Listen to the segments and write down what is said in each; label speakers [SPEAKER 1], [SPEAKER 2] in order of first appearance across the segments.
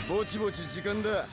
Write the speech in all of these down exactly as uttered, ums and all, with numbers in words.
[SPEAKER 1] ぼちぼち時間だ。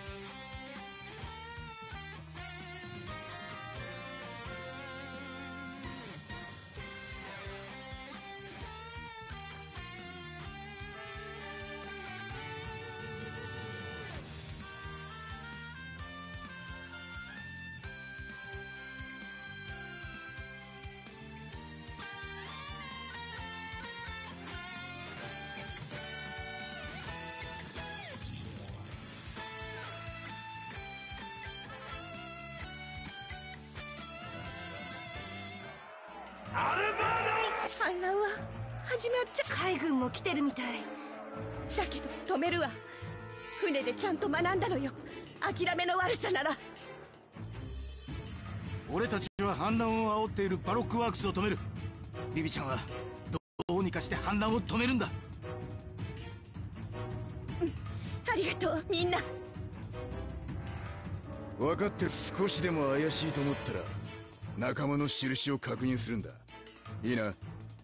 [SPEAKER 2] 反乱は始まっちゃ。海軍も来てるみたいだけど止めるわ。船でちゃんと学んだのよ。諦めの悪さなら。
[SPEAKER 3] 俺たちは反乱を煽っているバロックワークスを止める。ビビちゃんはどうにかして反乱を止めるんだ。
[SPEAKER 2] うん、ありがとうみんな。
[SPEAKER 1] 分かってる。少しでも怪しいと思ったら仲間の印を確認するんだ。いいな。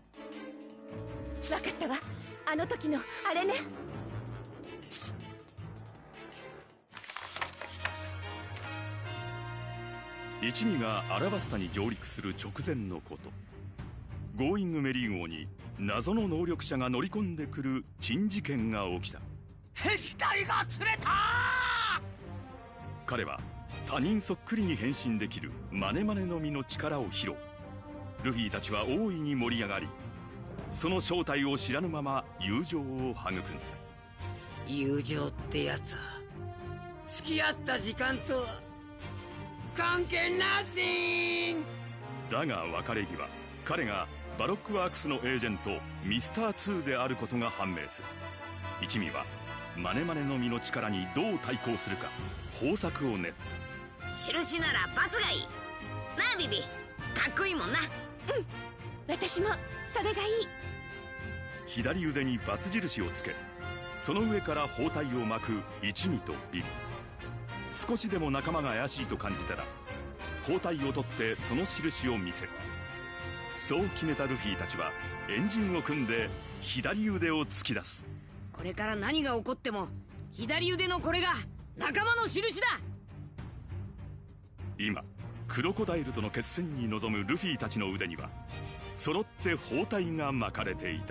[SPEAKER 2] 分かったわ。あの時のあれね。
[SPEAKER 4] 一味がアラバスタに上陸する直前のこと、ゴーイングメリー号に謎の能力者が乗り込んでくる珍事件が起きた。
[SPEAKER 3] 変態が釣れた。
[SPEAKER 4] 彼は他人そっくりに変身できるマネマネの実の力を披露。ルフィたちは大いに盛り上がり、その正体を知らぬまま友情を育んだ。
[SPEAKER 5] 友情ってやつは付き合った時間とは関係なしん。
[SPEAKER 4] だが別れ際、彼がバロックワークスのエージェントミスターツーであることが判明する。一味はマネマネの実の力にどう対抗するか方策を練った。
[SPEAKER 6] 印なら罰がいいなあビビ。かっこいいもんな。
[SPEAKER 2] うん、私もそれがいい。
[SPEAKER 4] 左腕にバツ印をつけ、その上から包帯を巻く一味とビビ。少しでも仲間が怪しいと感じたら包帯を取ってその印を見せる。そう決めたルフィたちはエンジンを組んで左腕を突き出す。
[SPEAKER 6] これから何が起こっても左腕のこれが仲間の印だ。
[SPEAKER 4] 今クロコダイルとの決戦に臨むルフィたちの腕には揃って包帯が巻かれていた。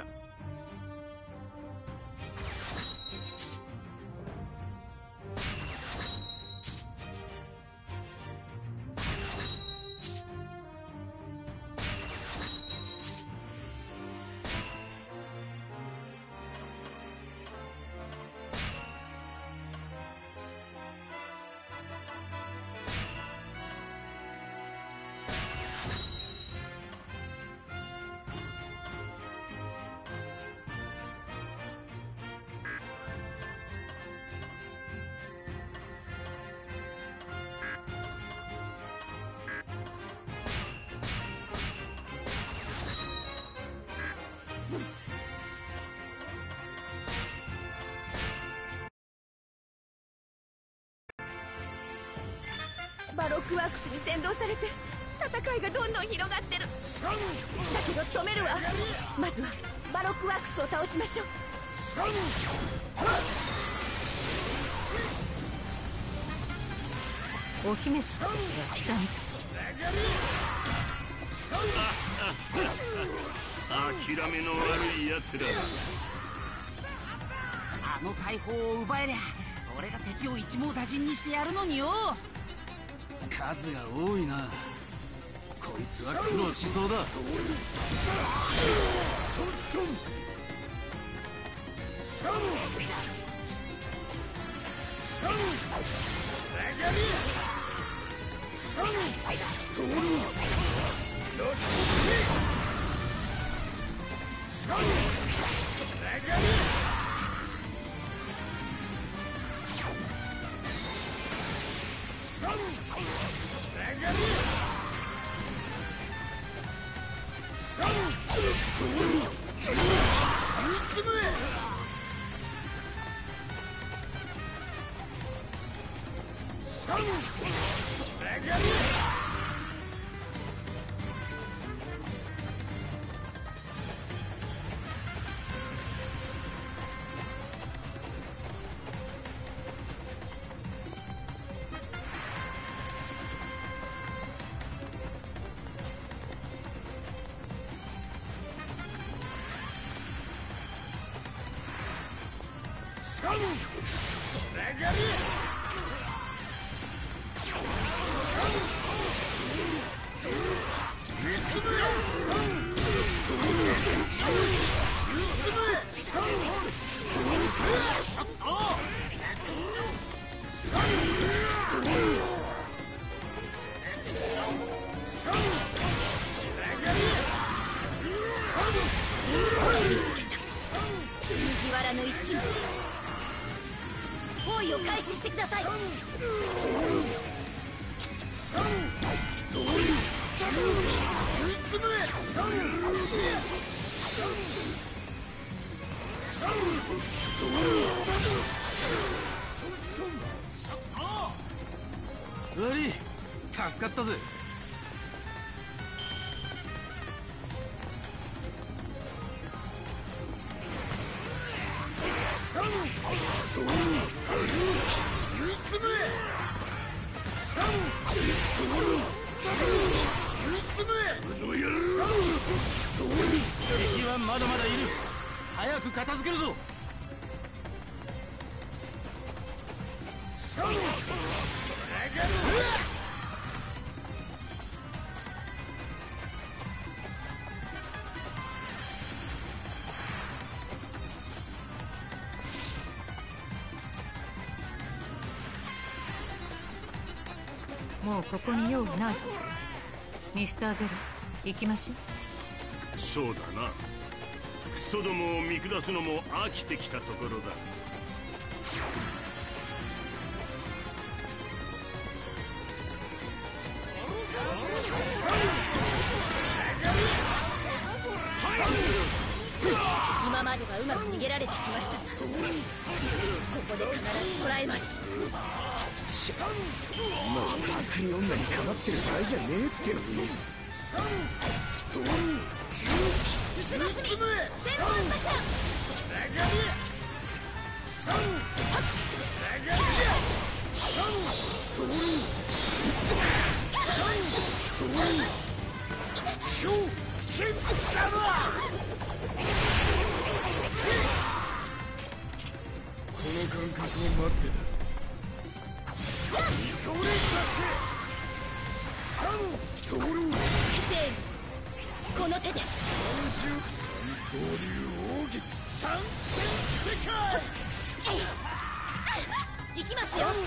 [SPEAKER 2] バロックワークスに先導されて戦いがどんどん広がってる。だけど止めるわ。まずはバロックワークスを倒しましょう。
[SPEAKER 7] お姫様たちが来たみ
[SPEAKER 8] たい。諦めの悪いやつら。
[SPEAKER 9] あの大砲を奪えりゃ俺が敵を一網打尽にしてやるのによ。
[SPEAKER 3] 数が多いな。こいつは苦労しそうだ。
[SPEAKER 2] 麦わらの一味、包囲を開始してください。
[SPEAKER 3] 悪い、助かったぜ。敵はまだまだいる。早く片付けるぞ。
[SPEAKER 7] もうここに用はないはず。ミスターゼロ、行きましょう。
[SPEAKER 8] そうだな。クソどもを見下すのも飽きてきたところだ。
[SPEAKER 2] 今まではうまく逃げられてきましたが、ここで必ず捕らえます。
[SPEAKER 1] 今はパクリ女にかまってる場合じゃねえってのに。
[SPEAKER 2] 薄ますみ、千本桜。
[SPEAKER 1] この感覚を待ってた。
[SPEAKER 2] この手で
[SPEAKER 1] 三刀流奥義三天世界。
[SPEAKER 2] 行きますよ。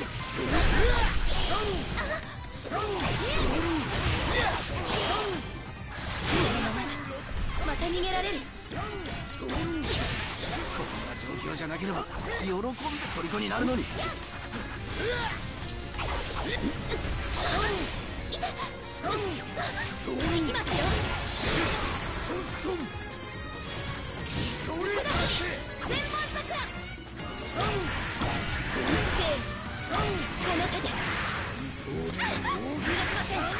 [SPEAKER 2] このままじゃまた逃げられる。
[SPEAKER 3] こんな状況じゃなければ喜んで虜になるのに。
[SPEAKER 2] 行きますよ。千本桜。この手で逃がしません。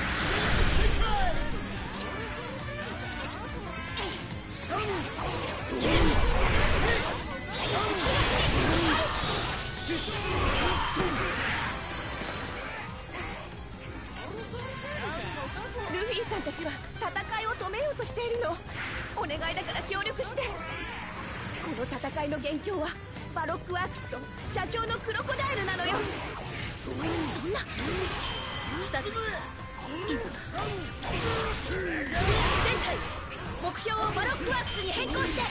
[SPEAKER 2] ルフィさんたちは戦いを止めようとしているの。お願いだから協力して。この戦いの元凶はバロックワークスと社長のクロコダイルなのよ。そんな。だとしたら今全体目標をバロックワークスに変更して。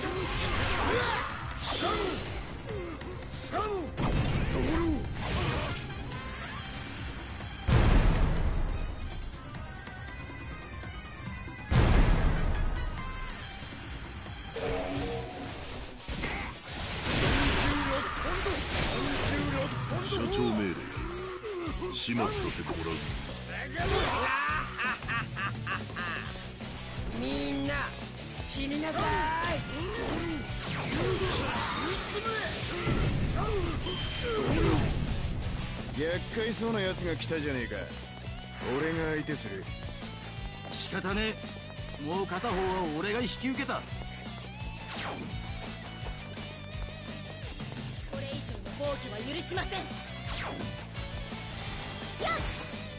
[SPEAKER 8] 社長命令始末させてもらうぞ。
[SPEAKER 5] みんな死になさい。
[SPEAKER 1] 厄介そうな奴が来たじゃねえか。俺が相手する。
[SPEAKER 3] 仕方ねえ。もう片方は俺が引き受けた。
[SPEAKER 2] これ以上の放棄は許しません。やっ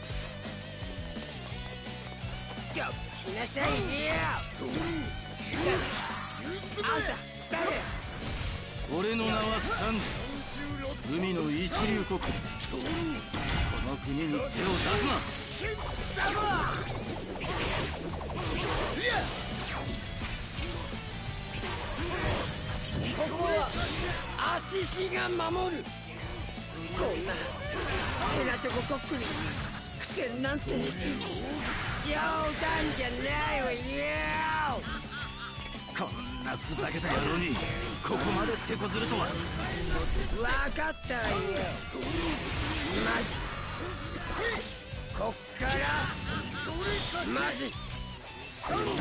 [SPEAKER 5] 来なさいよ。あんた誰？
[SPEAKER 3] 俺の名はサンジ、海の一流国。この国に手を出すな。
[SPEAKER 5] ここはアチシが守る。こんなヘナチョココックに苦戦なんて冗談じゃないわよ。
[SPEAKER 3] こんなふざけた野郎にここまで手こずるとは。
[SPEAKER 5] 分かったわよ。マジこっからマジ
[SPEAKER 3] お前の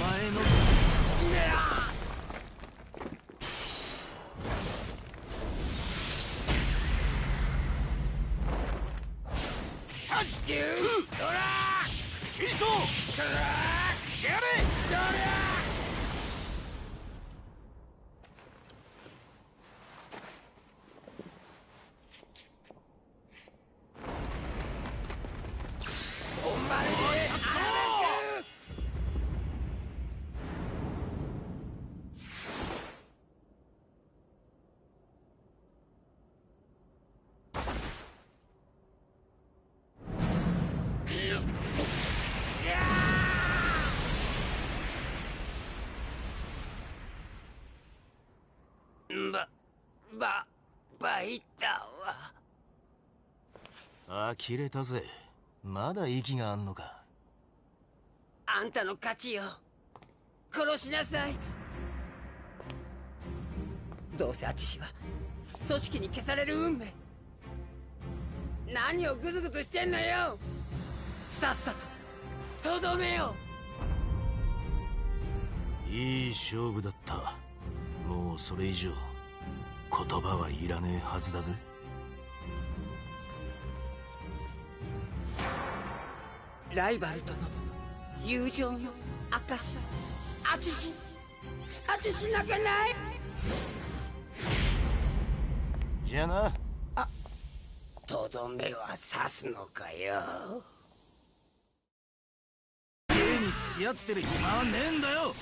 [SPEAKER 5] タチキュードラー
[SPEAKER 3] チーソー
[SPEAKER 5] ドラー
[SPEAKER 3] チェアレ
[SPEAKER 5] ドラーば、ば、ばいった
[SPEAKER 3] わ。呆れたぜ。まだ息があんのか。
[SPEAKER 5] あんたの勝ちよ。殺しなさい。どうせアチシは組織に消される運命。何をグズグズしてんのよ。さっさととどめよ。
[SPEAKER 3] いい勝負だった。もうそれ以上言葉はいらねえはずだぜ。
[SPEAKER 5] ライバルとの友情の証。アチシアチシ泣かない。
[SPEAKER 3] じゃあな。
[SPEAKER 5] あ、とどめは刺すのかよ。
[SPEAKER 3] 家に付き合ってる暇はねえんだよ。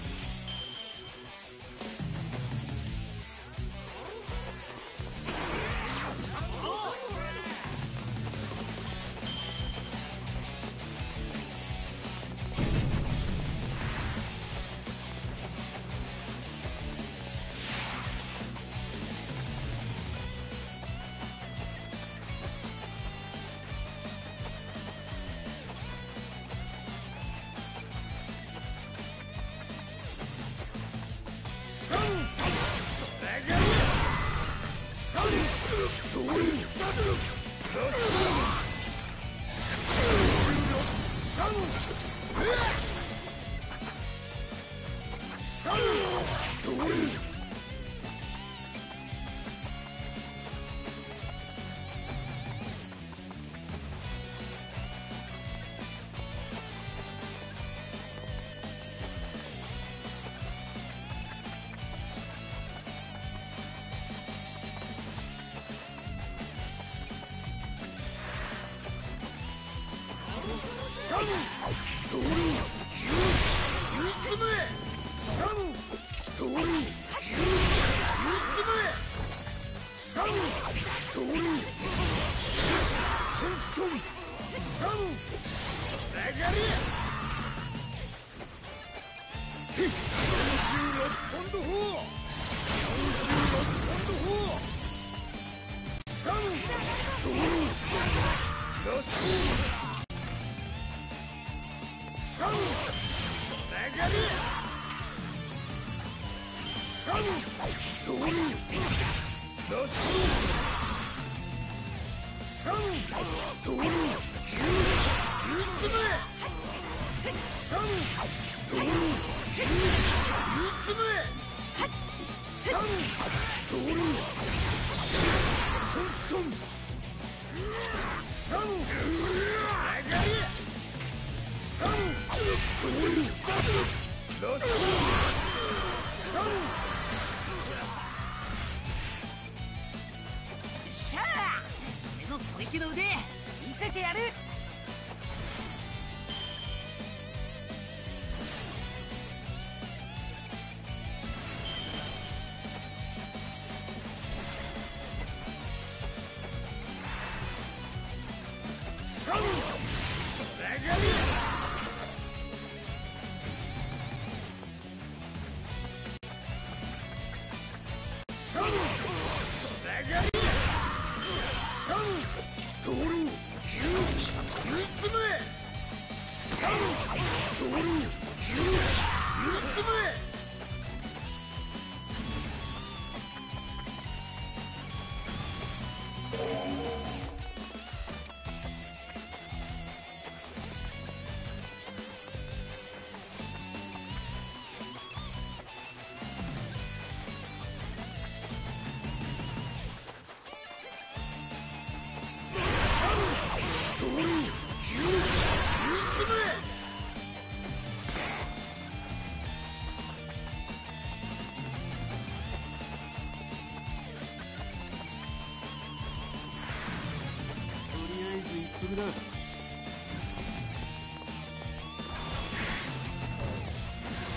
[SPEAKER 9] しゃあ、俺の狙撃の腕見せてやる。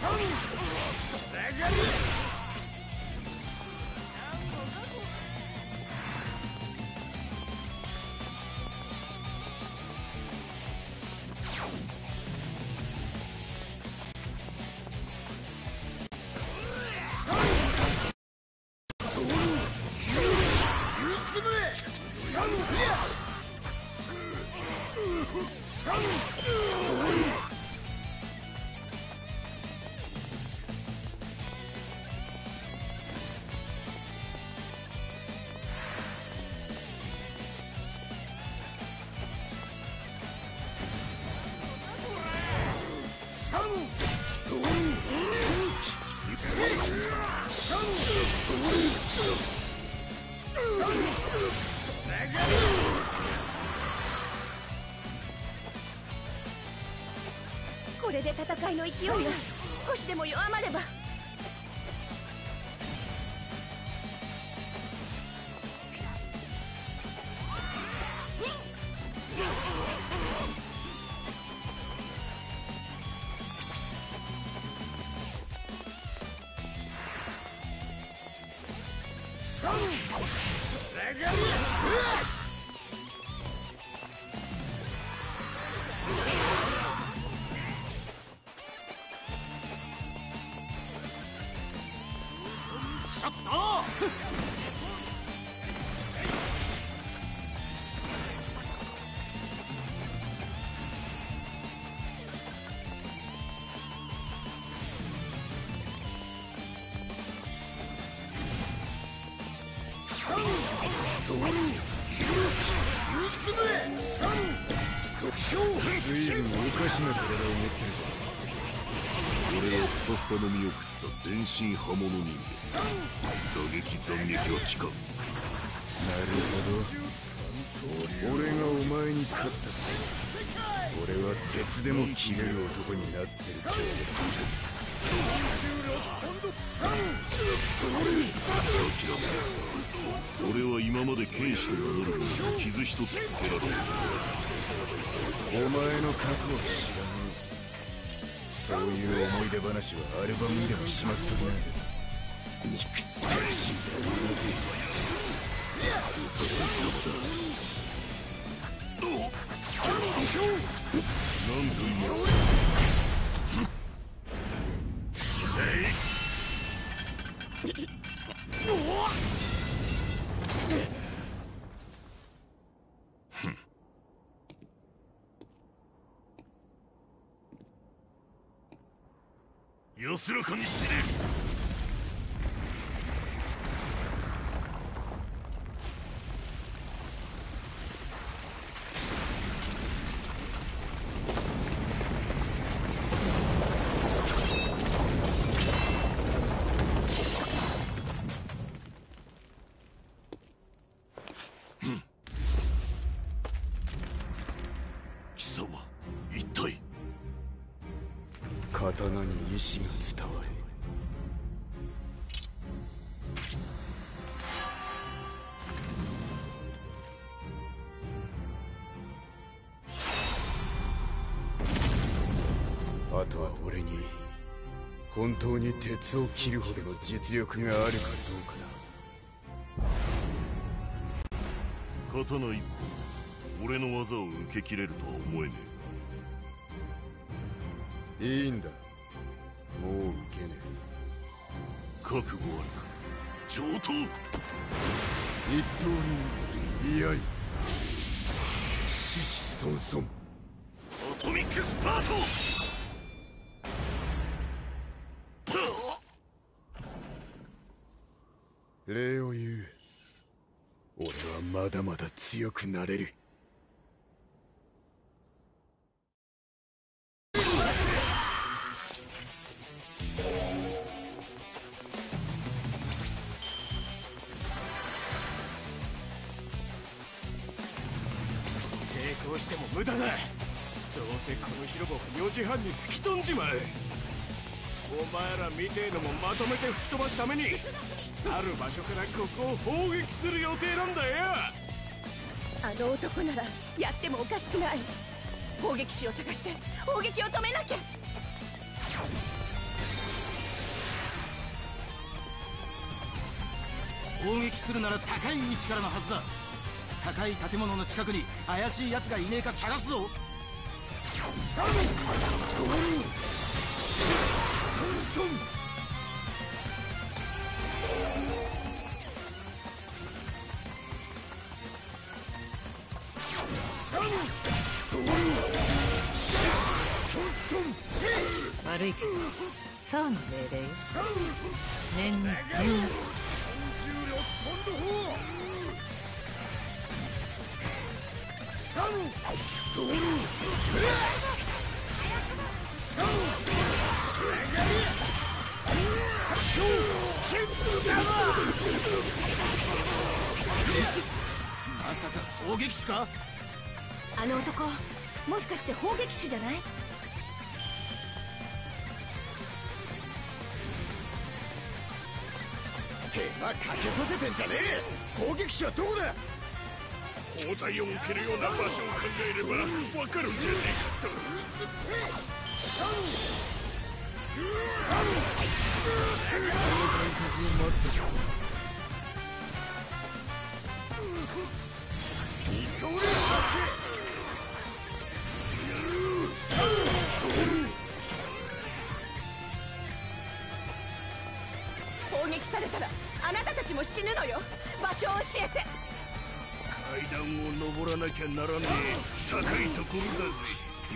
[SPEAKER 2] これで戦いの勢いが少しでも弱まれば。
[SPEAKER 1] 随分おかしな体を持ってるぞ。
[SPEAKER 8] 俺はスパスパの身を食った全身刃物人間。打撃斬撃は効かん。
[SPEAKER 1] なるほど、俺がお前に勝ったと。俺は鉄でも切れる男になってる。
[SPEAKER 8] 俺は今まで剣士と名乗る者に傷一つつけられない。
[SPEAKER 1] お前の過去は知らぬ。そういう思い出話はアルバムにでもしまっとるな。憎たらしいんだよ
[SPEAKER 8] 何分待つ安らかに死ね。貴様、一体。
[SPEAKER 1] 刀に意志が伝わる。あとは俺に本当に鉄を切るほどの実力があるかどうかだ。
[SPEAKER 8] 刀一本、俺の技を受け切れるとは思えね
[SPEAKER 1] え。いいんだ、もう受けね
[SPEAKER 8] え。覚悟あるか、上等。
[SPEAKER 1] 一刀流、居合、獅子孫孫。
[SPEAKER 8] アトミックスパート。
[SPEAKER 1] 礼を言う。俺はまだまだ強くなれる。
[SPEAKER 3] 抵抗しても無駄だ。どうせこの広場をよじはんに吹き飛んじまう。お前らみてえのもまとめて吹っ飛ばすためにある場所からここを砲撃する予定なんだよ。
[SPEAKER 2] あの男ならやってもおかしくない。砲撃手を探して砲撃を止めなきゃ。
[SPEAKER 9] 砲撃するなら高い位置からのはずだ。高い建物の近くに怪しい奴がいねえか探すぞ。
[SPEAKER 7] 悪いけどサーの命令よ。念に念を。
[SPEAKER 9] まさか砲撃手か。
[SPEAKER 2] あの男もしかして砲撃手じゃない？
[SPEAKER 1] 手間かけさせてんじゃねえ。攻撃手はどこだ。
[SPEAKER 3] 砲台を受けるような場所を考えればわかるんじゃねえかと。
[SPEAKER 2] 攻撃されたらあなたたちも死ぬのよ。場所を教えて。
[SPEAKER 3] 階段を登らなきゃならねえ高いところだぜ。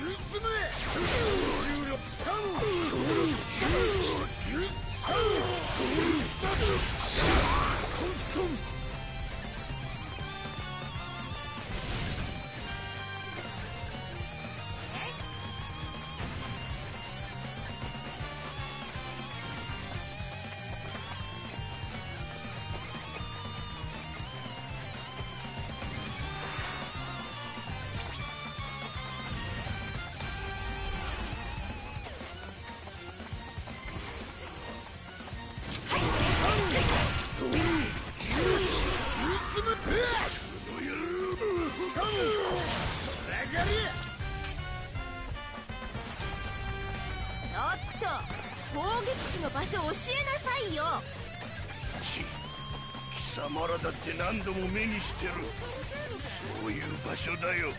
[SPEAKER 2] 攻撃手の場所を教えなさいよ。
[SPEAKER 3] ち貴様らだって何度も目にしてる。そういう場所だよ。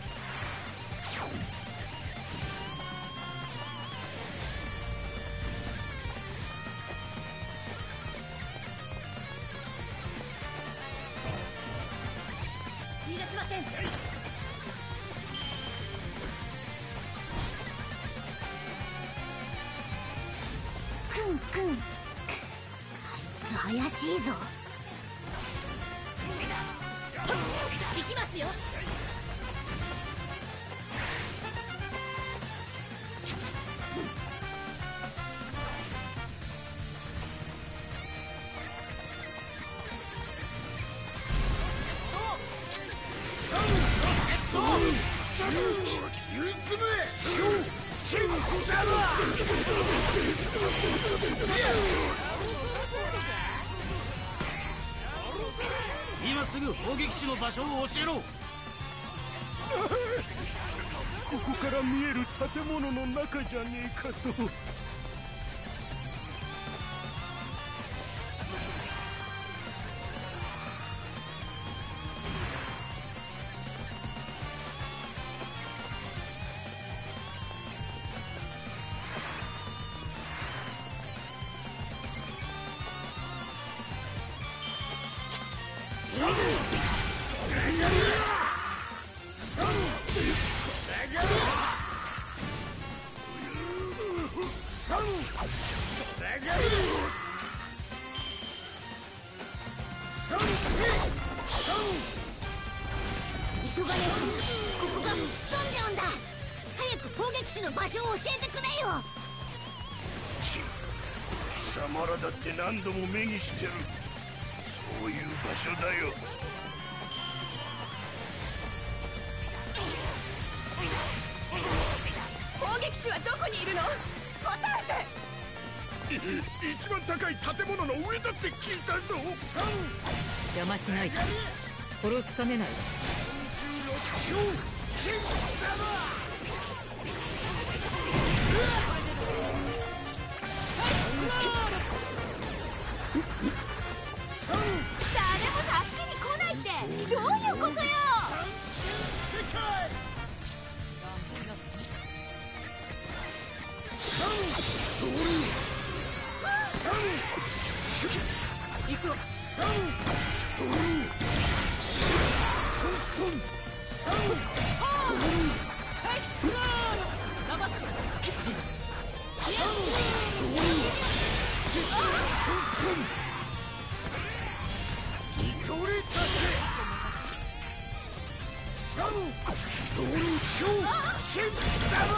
[SPEAKER 2] 逃がしません。
[SPEAKER 10] くんくん、あいつ怪しいぞ。
[SPEAKER 2] 行きますよ。
[SPEAKER 9] 今すぐ砲撃手の場所を教えろ。
[SPEAKER 3] ここから見える建物の中じゃねえかと。
[SPEAKER 10] 急がねえとここが吹っ飛んじゃうんだ。早く攻撃手の場所を教えてくれよ。
[SPEAKER 3] ち貴様らだって何度も目にしてる。そういう場所だよ。
[SPEAKER 2] 攻撃手はどこにいるの？答えて。
[SPEAKER 3] 一番高い建物の上だって聞いたぞ。
[SPEAKER 7] 邪魔しないで。殺しかねないわ。
[SPEAKER 2] さあ
[SPEAKER 6] を
[SPEAKER 1] サントルソンソンサントル
[SPEAKER 6] はいフラー頑張って
[SPEAKER 1] サントルシスソンソンニコレタケサントルヒョウキンダマ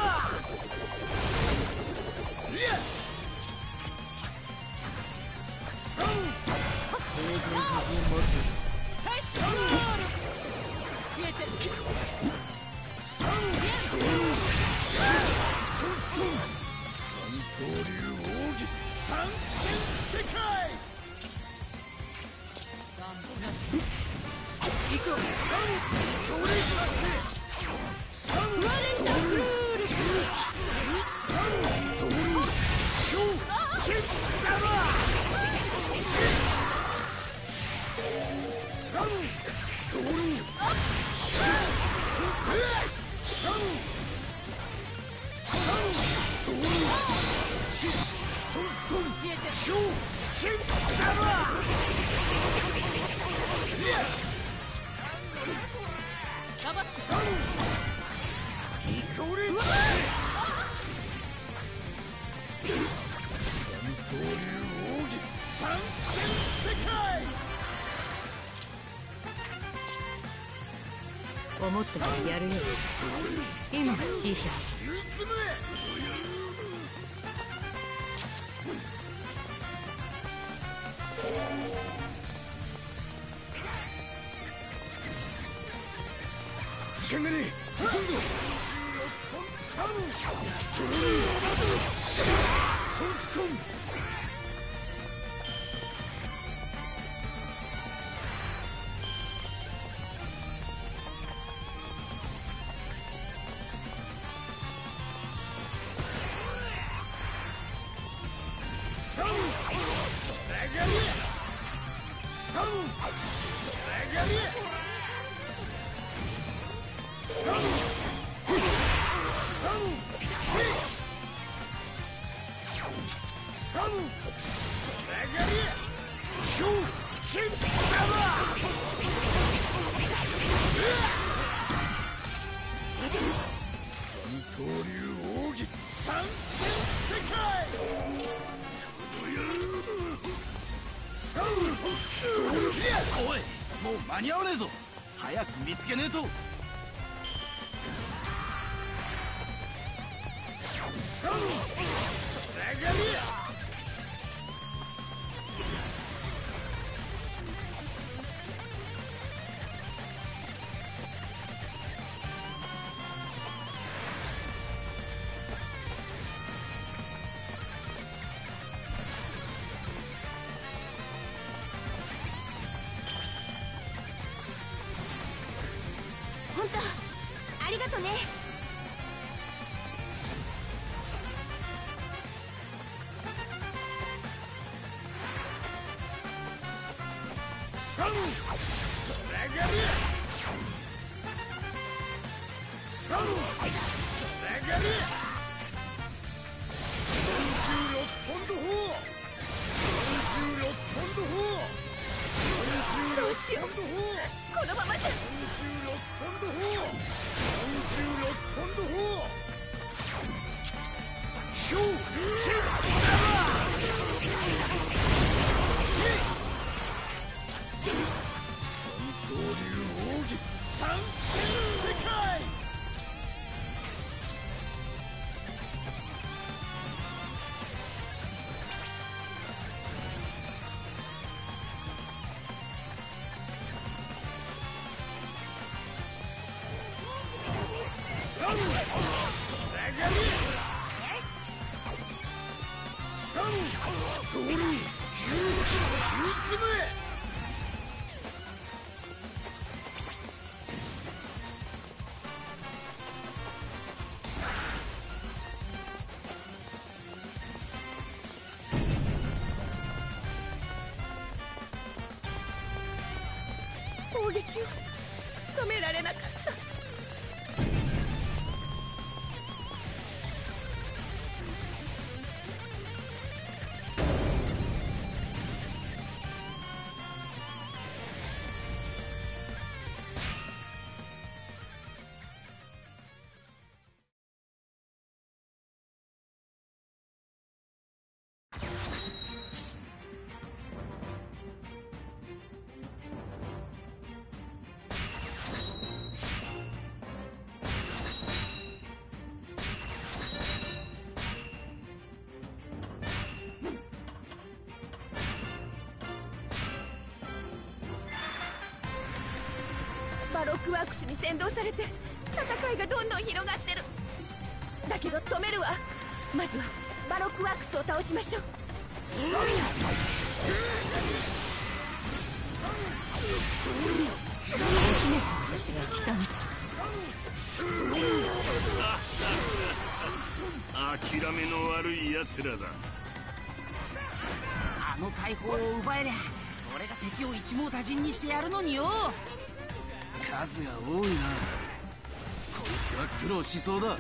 [SPEAKER 1] いやサン当然ここを待て
[SPEAKER 6] はいフラー消えて
[SPEAKER 1] サントルソンソン三刀流奥義三天世界
[SPEAKER 6] 行く
[SPEAKER 1] サントレタケサン
[SPEAKER 6] ワレンダフルール
[SPEAKER 1] サントルヒョウキンダマサントルサンサントルシスソンソン
[SPEAKER 6] 消えて
[SPEAKER 1] ヒョウキンダマ
[SPEAKER 6] 頑張って
[SPEAKER 1] サンニコレタケ三刀流奥義三天世界
[SPEAKER 7] 思ったらやるよ。今がいい日。
[SPEAKER 1] 時間がねえほとんどサントルソンソンサントラガリサントラガリサンサンサントラガリヒョウキンダマ三刀流奥義三天世界
[SPEAKER 9] おい、もう間に合わねえぞ。早く見つけねえと。
[SPEAKER 1] サントラガリ
[SPEAKER 10] 本当ありがとね。
[SPEAKER 1] サントラガリサントラガリよんじゅうろくポンド砲よんじゅうろくポンド砲
[SPEAKER 2] どうしようこのままじゃ
[SPEAKER 1] よんじゅうろくポンド砲よんじゅうろくポンド砲ヒョウキンダマ三刀流奥義三天世界サントラガリサントル勇気三つ目
[SPEAKER 2] 攻撃を止められなかった。 バロックワークスに先導されて戦いがどんどん広がってる。だけど止めるわ。まずはバロックワークスを倒しましょう。
[SPEAKER 7] お姫様たちが来たみたい。
[SPEAKER 8] 諦めの悪い奴らだ。
[SPEAKER 11] あの大砲を奪えりゃ俺が敵を一網打尽にしてやるのによ。
[SPEAKER 9] 数が多いな。こいつは苦労しそうだ。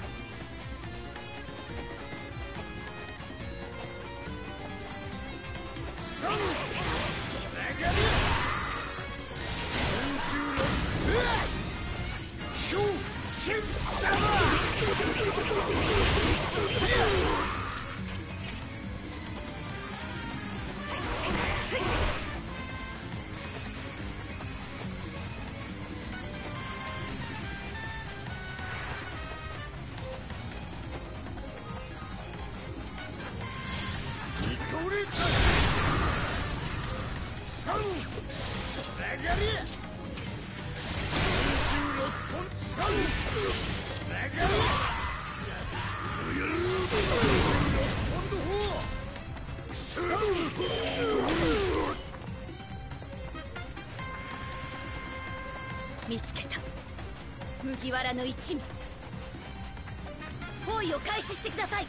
[SPEAKER 2] 見つけた。麦わらの一味。包囲を開始してください。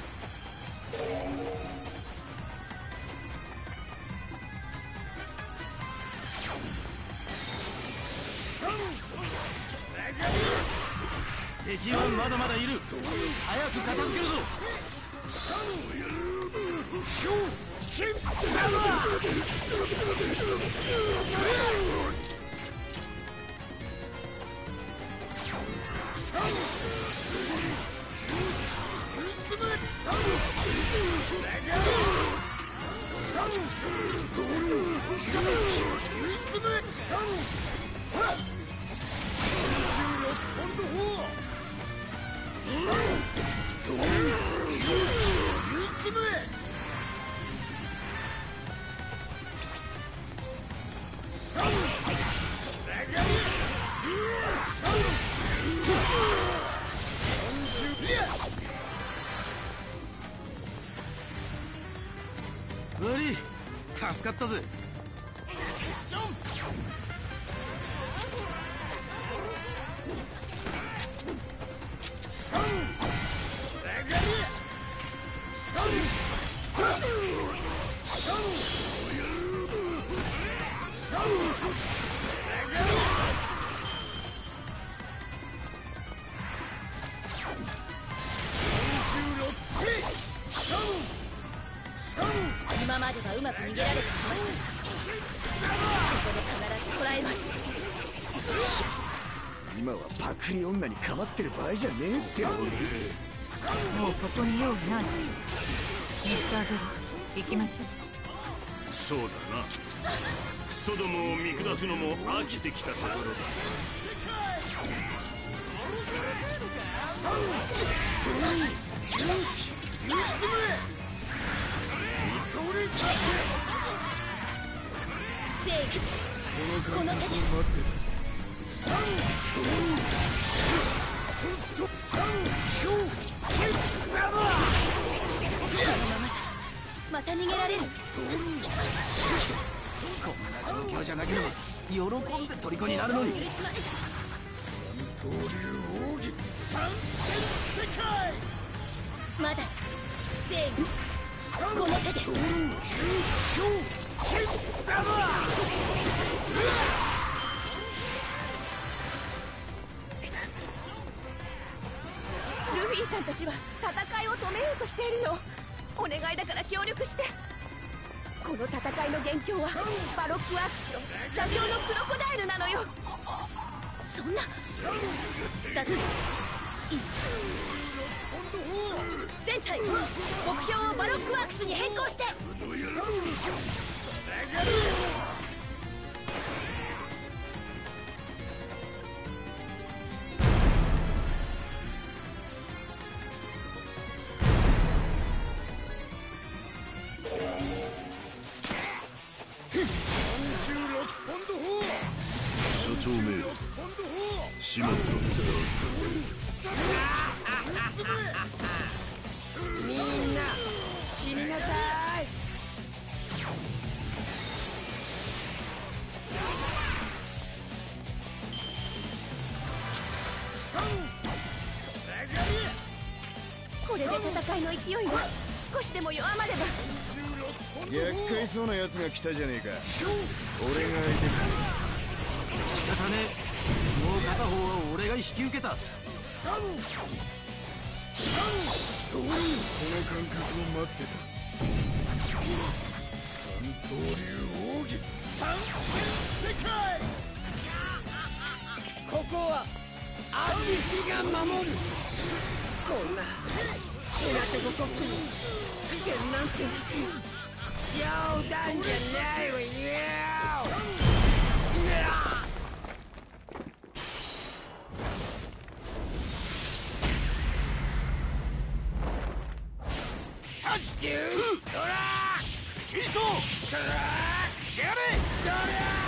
[SPEAKER 2] 敵はまだまだいる。早く片付けるぞ。無理、助かったぜ。今まではうまく逃げられてきましたが、ここで必ず捕らえます。
[SPEAKER 1] 今はパクリ女に構ってる場合じゃねえってのに。
[SPEAKER 7] もうここに用意ない。ミスターゼロ、行きましょう。
[SPEAKER 8] そうだな。クソどもを見下すのも飽きてきたところだ。
[SPEAKER 2] この手でまた逃げられる。
[SPEAKER 9] こんな状況じゃなければ喜んで虜になるのに。
[SPEAKER 1] 三刀流奥義三天世界。
[SPEAKER 2] まだ正義この手で。ルフィさんたちは戦いを止めようとしているの。お願いだから協力して。この戦いの元凶はバロックワークスと社長のクロコダイルなのよ。そんなだとして全体目標をバロックワークスに変更して。
[SPEAKER 8] 社長命令。 始末させて
[SPEAKER 5] みんな死になさい。
[SPEAKER 2] これで戦いの勢いが少しでも弱まれば。
[SPEAKER 1] 厄介そうな奴が来たじゃねえか。俺が相手だ。
[SPEAKER 9] 仕方ねえ、もう片方は俺が引き受けた。
[SPEAKER 1] この感覚を待ってた。三刀流奥義三天世界。
[SPEAKER 5] ここはアジシが守る。こんなヘナチョココックの苦戦なんて冗談じゃないわよ。ハチキュートラーチーソートラーシャレトラー。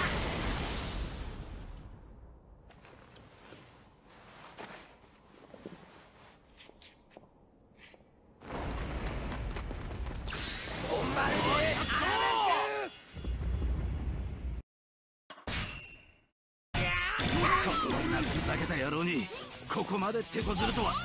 [SPEAKER 9] こんなふざけた野郎にここまで手こずるとは。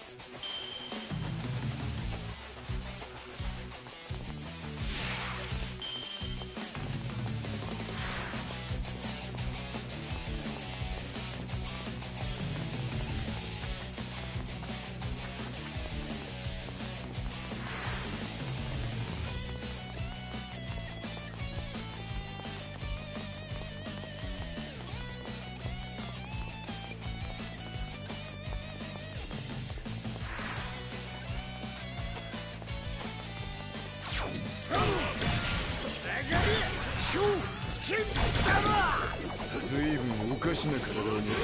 [SPEAKER 1] 随分おかしな体を持っている。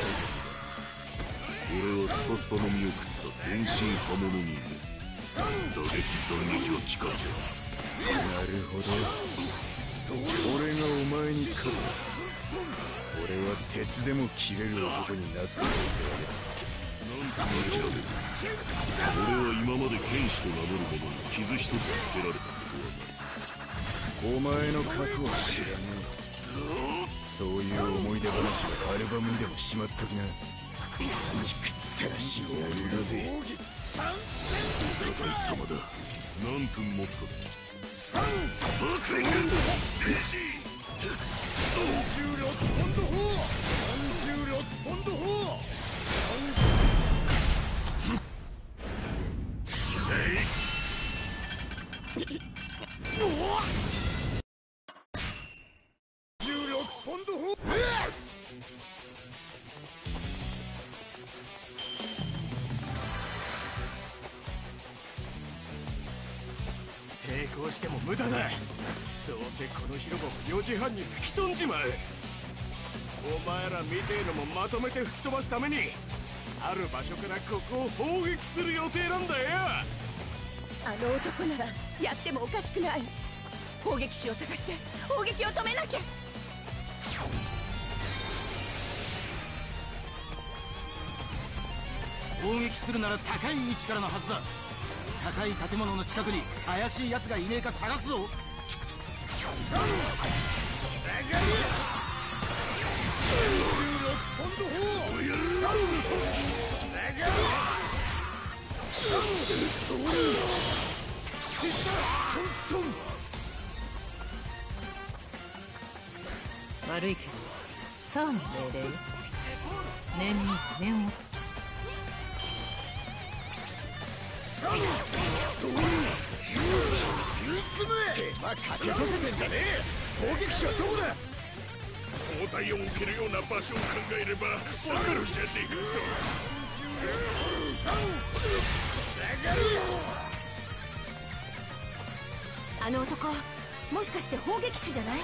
[SPEAKER 8] 俺はスパスパの実を食った全身刃物人間。打撃斬撃は機械じゃ。
[SPEAKER 1] なるほど。俺がお前に勝った。俺は鉄でも切れる男になっている。
[SPEAKER 8] なんと諦める。俺は今まで剣士と名乗る者に傷一つつけられたことはない。
[SPEAKER 1] お前の過去は知らねえ。そういう思い出話はアルバムにでもしまっときな。憎ったらしい野郎だぜ。
[SPEAKER 8] お互い様だ。何分持つか。スパークリングデジ
[SPEAKER 1] さんじゅうろくポンド砲さんじゅうろくポンド砲じゅうろくポンド砲。
[SPEAKER 3] 抵抗しても無駄だ。どうせこの広場をよじはんに吹き飛んじまう。お前らみてえのもまとめて吹き飛ばすためにある場所からここを砲撃する予定なんだよ。
[SPEAKER 2] あの男ならやってもおかしくない。砲撃手を探して砲撃を止めなきゃ。
[SPEAKER 9] 砲撃するなら高い位置からのはずだ。高い建物の近くに怪しい奴がいねえか探すぞ。
[SPEAKER 7] 悪いけどサーの命令よ。念に念を。
[SPEAKER 1] まあ、かけさせてんじゃねえ。砲撃手はどこだ。
[SPEAKER 8] 包帯を置けるような場所を考えればわかるじゃねえか。
[SPEAKER 2] あの男もしかして砲撃手じゃない？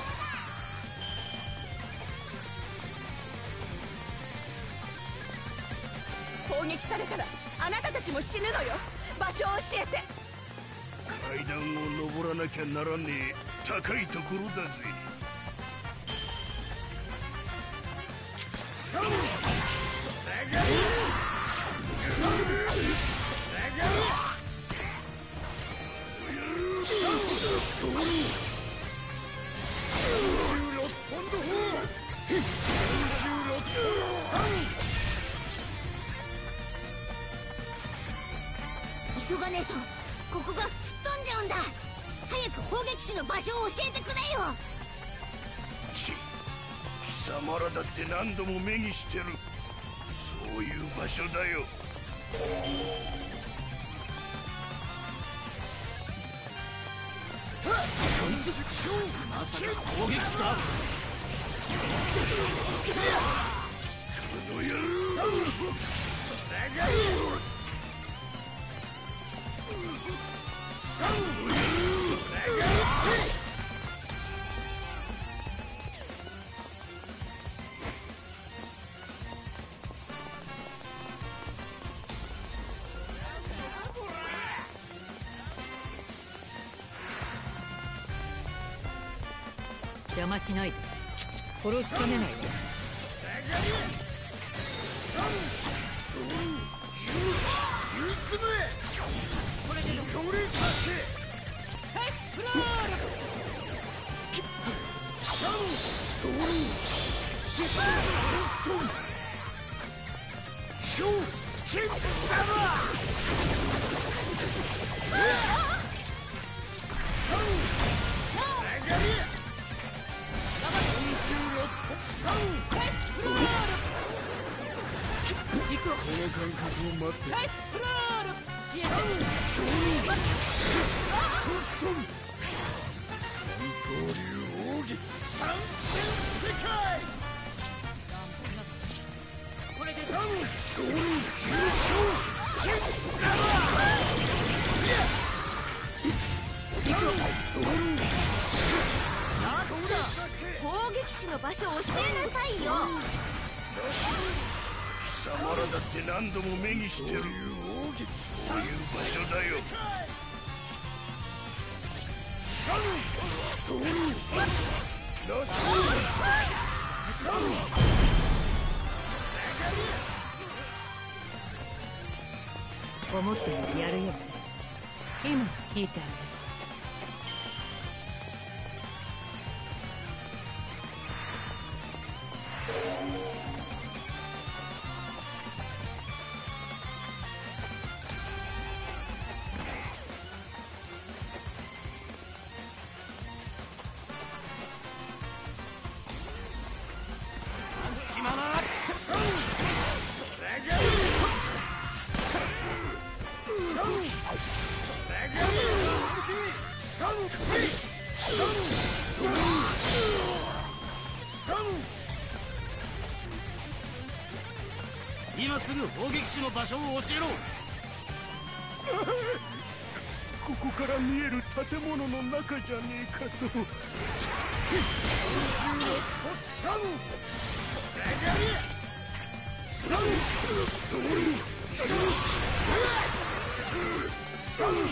[SPEAKER 2] 砲撃されたらあなたたちも死ぬのよ。場所を教えて。
[SPEAKER 8] 階段を登らなきゃならねえ高いところだぜ。
[SPEAKER 1] さん
[SPEAKER 10] 急がねえとここが吹っ飛んじゃうんだ。早く砲撃手の場所を教えてくれよ。
[SPEAKER 8] ち貴様らだって何度も目にしてる。そういう場所だよ。
[SPEAKER 9] こいつまさか砲撃手か。
[SPEAKER 8] この野郎。
[SPEAKER 7] 邪魔しないで。殺しかねないで。
[SPEAKER 1] これでどこれだってフロールサムトールシシソンソンショーチェックダマサム流れよんじゅうろくサムトール行くこの感覚を待ってフロールサムトールソンソン三刀流奥義三点世界これでサムトール優勝チェッカーサムトール
[SPEAKER 2] なんだ砲撃手の場所を教えなさいよ。
[SPEAKER 8] 貴様らだって何度も目にしてる。そういう場所だよ。サムトールラストサム
[SPEAKER 7] 思ったよりやるよね。今聞いてあげる。
[SPEAKER 9] 今すぐ砲撃手の場所を教えろ。
[SPEAKER 3] ここから見える建物の中じゃねえかと。
[SPEAKER 1] サムサムトールサム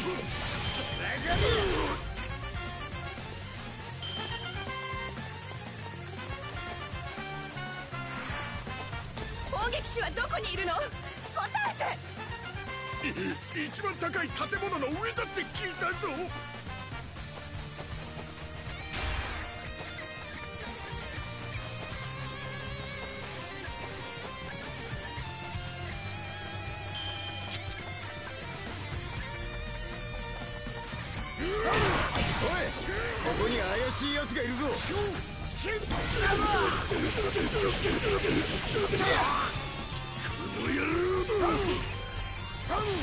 [SPEAKER 2] 砲撃手はどこにいるの？答え
[SPEAKER 3] て。一番高い建物の上だって聞いたぞ。
[SPEAKER 1] ここに怪しい奴がいるぞ。
[SPEAKER 8] この野郎。
[SPEAKER 1] サムサム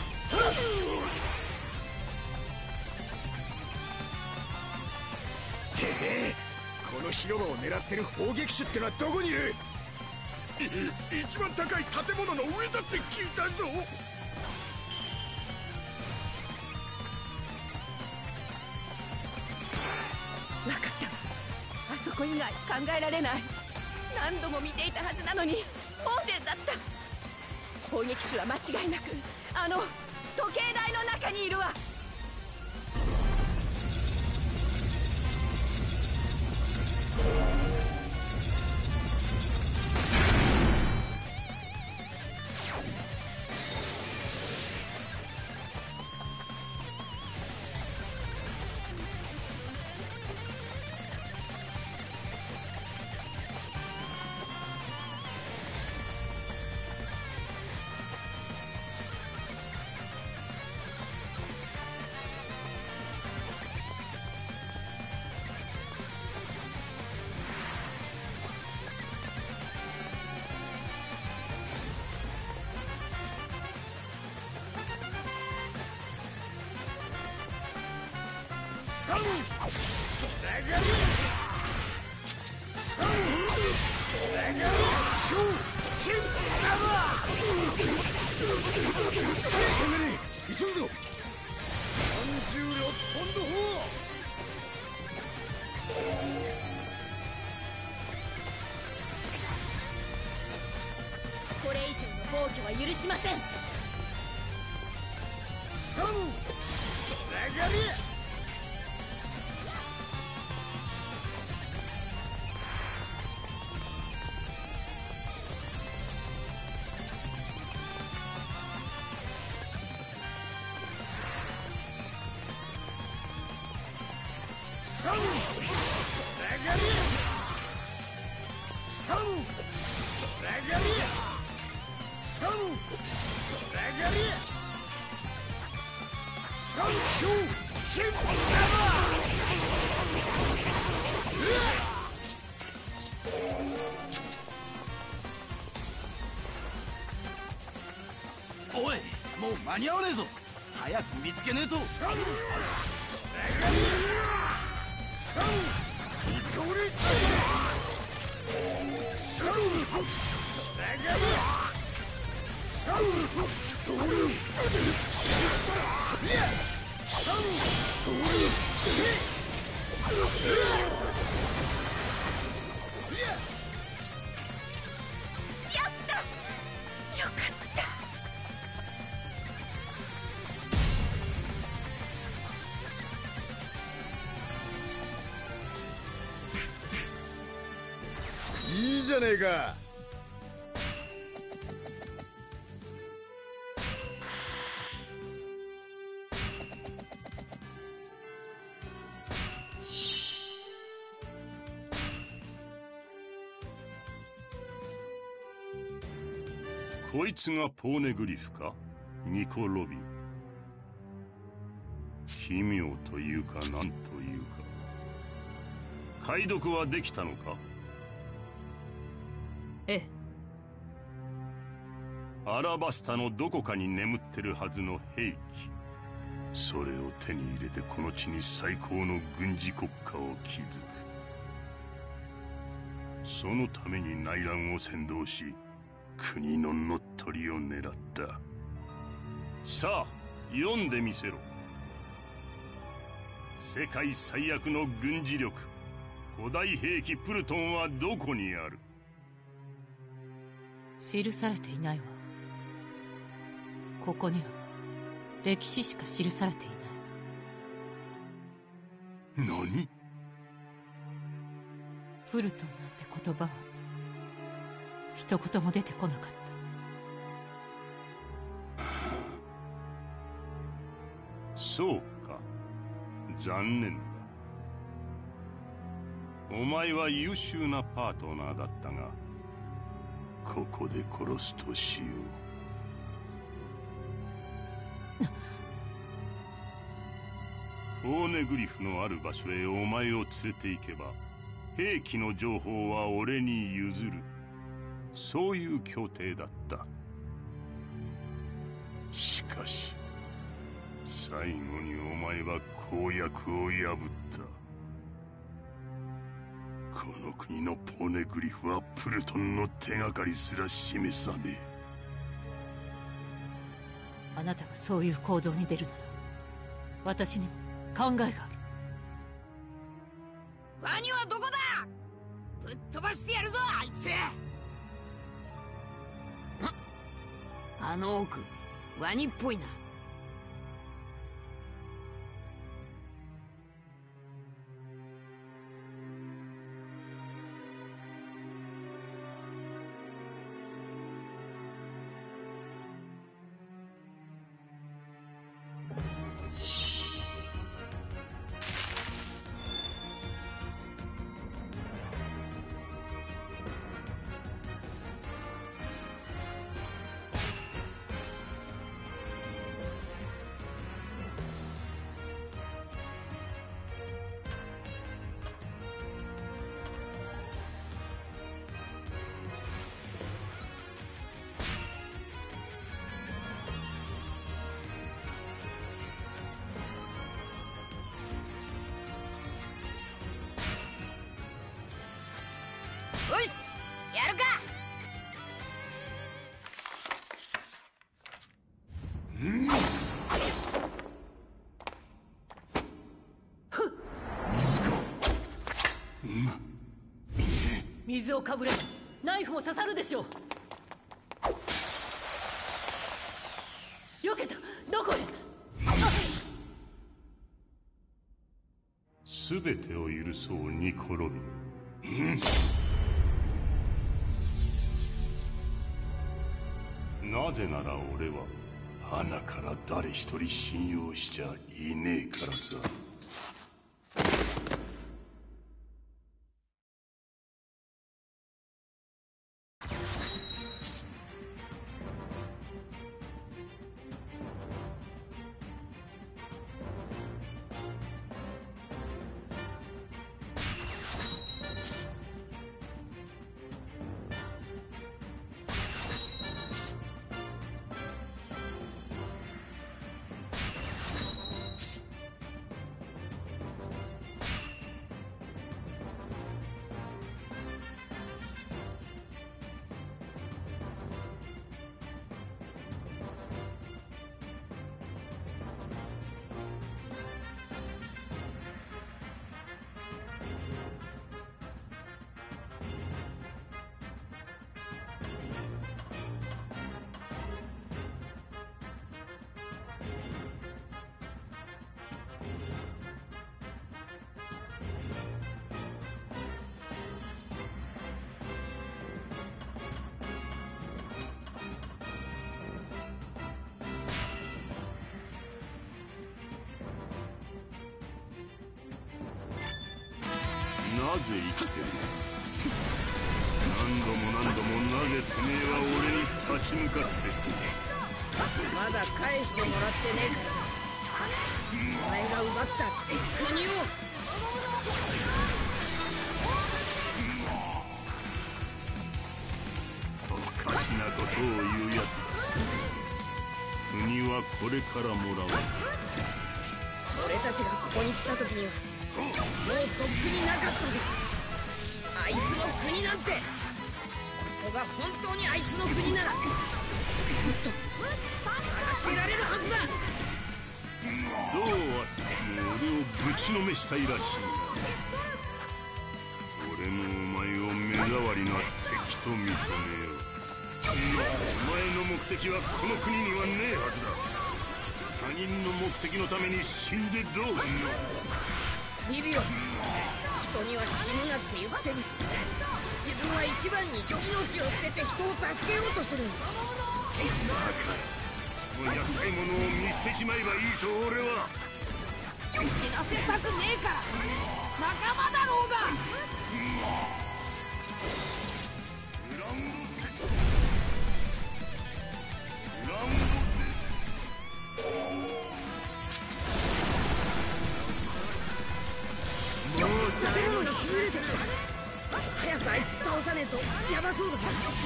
[SPEAKER 1] てめえ、この広場を狙ってる砲撃手ってのはどこにいる？
[SPEAKER 3] 一番高い建物の上だって聞いたぞ。
[SPEAKER 2] 分かったわ。あそこ以外考えられない。何度も見ていたはずなのにオーデンだった。砲撃手は間違いなくあの時計台の中にいるわ。
[SPEAKER 1] サムつながりサムつながりショーチンダマ急ぐぞさんじゅうろくポンド砲
[SPEAKER 2] これ以上の暴挙は許しません。
[SPEAKER 1] サムつながりサムつながりサムつながりサムつながりサンキューチンダ
[SPEAKER 9] おい、もう間に合わねえぞ。早く見つけねえと。
[SPEAKER 1] サムつながりサムイコールサムつながりサムドールサムドール
[SPEAKER 2] やったよかった
[SPEAKER 1] いいじゃねえか。
[SPEAKER 8] こいつがポーネグリフか、ニコ・ロビン。奇妙というか何というか。解読はできたのか。
[SPEAKER 7] ええ。
[SPEAKER 8] アラバスタのどこかに眠ってるはずの兵器、それを手に入れてこの地に最高の軍事国家を築く。そのために内乱を扇動し、国の乗っ取りを狙った。さあ読んでみせろ。世界最悪の軍事力、古代兵器プルトンはどこにある。
[SPEAKER 7] 記されていないわ。ここには歴史しか記されていない。
[SPEAKER 8] 何？
[SPEAKER 7] プルトンなんて言葉は一言も出てこなかった。
[SPEAKER 8] そうか、残念だ。お前は優秀なパートナーだったが、ここで殺すとしよう。ポーネグリフのある場所へお前を連れて行けば、兵器の情報は俺に譲る。そういう協定だった。しかし最後にお前は公約を破った。この国のポーネグリフはプルトンの手がかりすら示さねえ。
[SPEAKER 7] あなたがそういう行動に出るなら私にも考えがある。
[SPEAKER 5] ワニはどこだ。ぶっ飛ばしてやるぞあいつ。あの奥ワニっぽいな。
[SPEAKER 6] よし、やるか。
[SPEAKER 12] 水をかぶれ、ナイフも刺さるでしょう。避けた。どこへ。
[SPEAKER 8] 全てを許そうニコ・ロビン。なぜなら俺は花から誰一人信用しちゃいねえからさ。なぜ生きてるの？何度も何度もなぜてめえは俺に立ち向かって。
[SPEAKER 6] まだ返してもらってねえから。お前が奪った国を。
[SPEAKER 8] おかしなことを言うやつ。国はこれからもらう。
[SPEAKER 6] 俺たちがここに来た時にはもうとっくになかったぜ。あいつの国なんて。ここが本当にあいつの国ならもっと荒けられるはずだ。
[SPEAKER 8] どうあっても俺をぶちのめしたいらしいな。俺もお前を目障りな敵と認めよう。お前の目的はこの国にはねえはずだ。他人の目的のために死んでどうするの？
[SPEAKER 6] ビビオ、人には死ぬなって言うくせに自分は一番に命を捨てて人を助けようとする。
[SPEAKER 8] バカ、その厄介者を見捨てちまえばいいと俺は。
[SPEAKER 6] 死なせたくねえから仲間だろうが。
[SPEAKER 8] グランドセット、グランドです。
[SPEAKER 6] もう建物が崩れてる。早くあいつ倒さねえとヤバそうだな。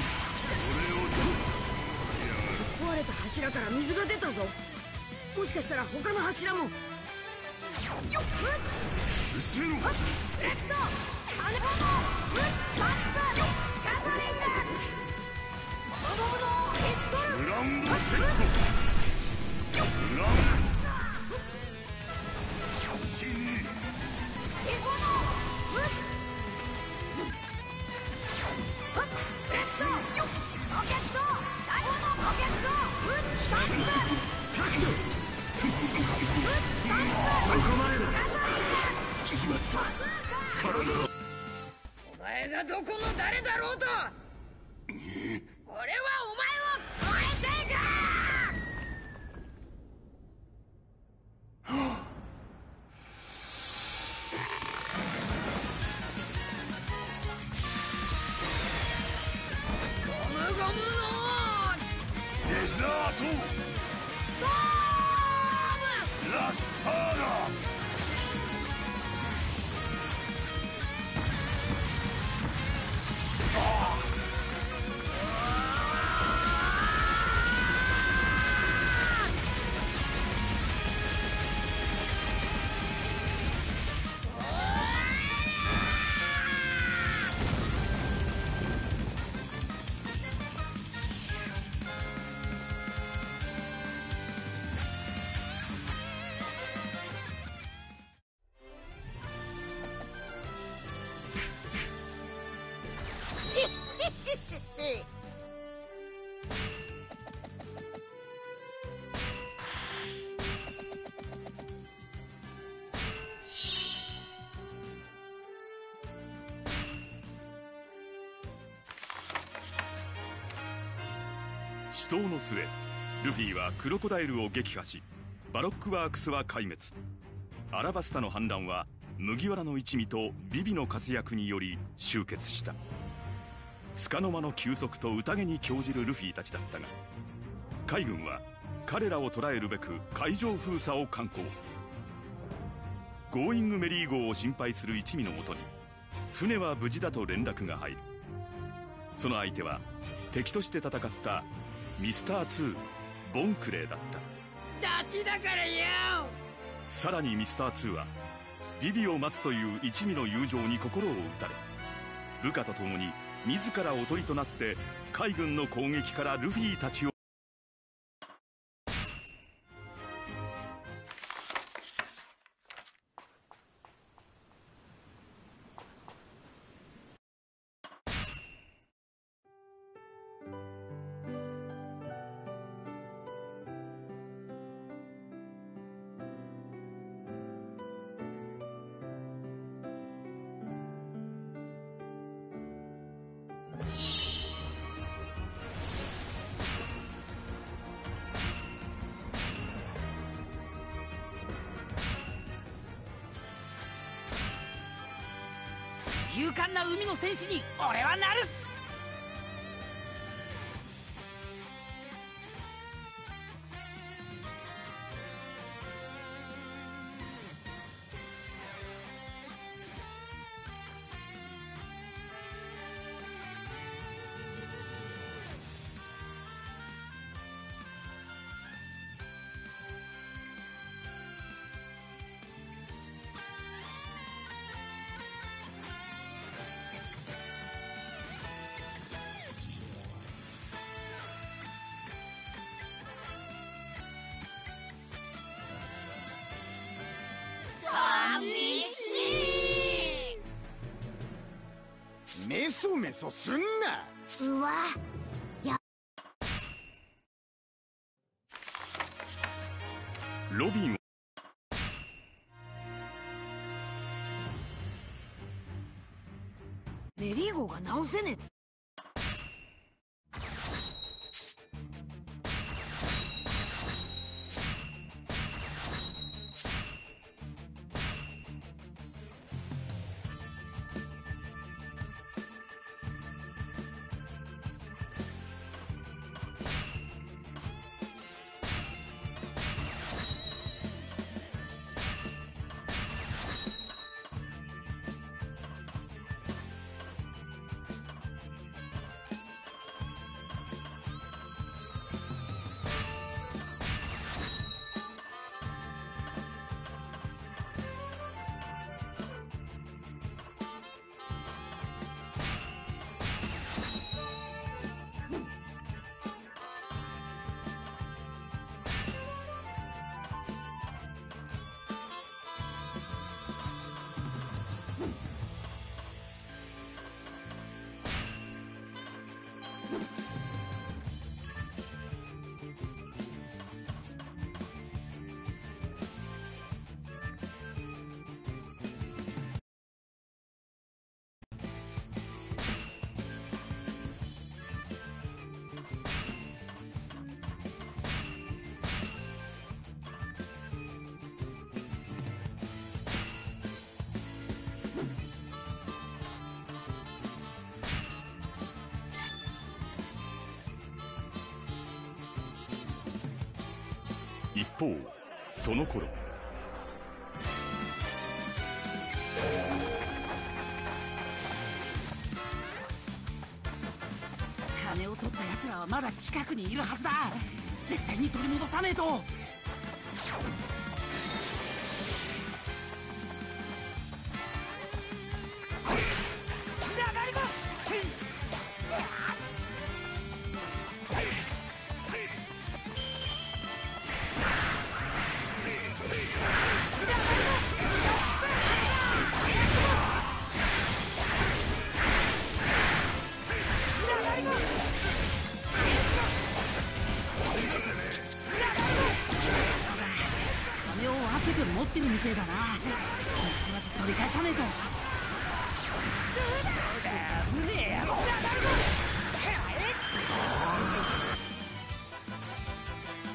[SPEAKER 6] 壊れた柱から水が出たぞ。もしかしたら他の柱も。よっ、
[SPEAKER 8] うせろ。
[SPEAKER 6] レッド、アレボノ、ウッパップ、ガトリング、ボボボのピストル、
[SPEAKER 8] グランドセット、グランド死に
[SPEAKER 6] ピコノ、ウッはっ、レッド、よっ、ロケット、ダイボのロケット、ウッパップ、タクト、ウッパップ、
[SPEAKER 8] そこまでだ。しまった。体を。
[SPEAKER 6] お前がどこの誰だろうと俺はお前を超えていく。ゴムゴムの
[SPEAKER 8] デザート
[SPEAKER 6] ストーム
[SPEAKER 8] ラスパーガ。
[SPEAKER 4] 死闘の末、ルフィはクロコダイルを撃破し、バロックワークスは壊滅。アラバスタの反乱は麦わらの一味とビビの活躍により終結した。束の間の休息と宴に興じるルフィたちだったが、海軍は彼らを捕らえるべく海上封鎖を敢行。ゴーイングメリー号を心配する一味のもとに船は無事だと連絡が入る。その相手は敵として戦ったミスターツーボンクレーだった。
[SPEAKER 5] ダチだからよ。
[SPEAKER 4] さらにミスターツーはビビを待つという一味の友情に心を打たれ、部下と共に自らおとりとなって海軍の攻撃からルフィたちを
[SPEAKER 11] 勇敢な海の戦士に俺はなる。
[SPEAKER 1] メソメソすんな。
[SPEAKER 10] うわ、や
[SPEAKER 4] ロビンを
[SPEAKER 6] メリー号が直せねえ。
[SPEAKER 4] 一方、その頃
[SPEAKER 11] 金を取った奴らはまだ近くにいるはずだ。絶対に取り戻さねえと。持ってるみてえだな。まず取り返さねえと。危ねえやろ。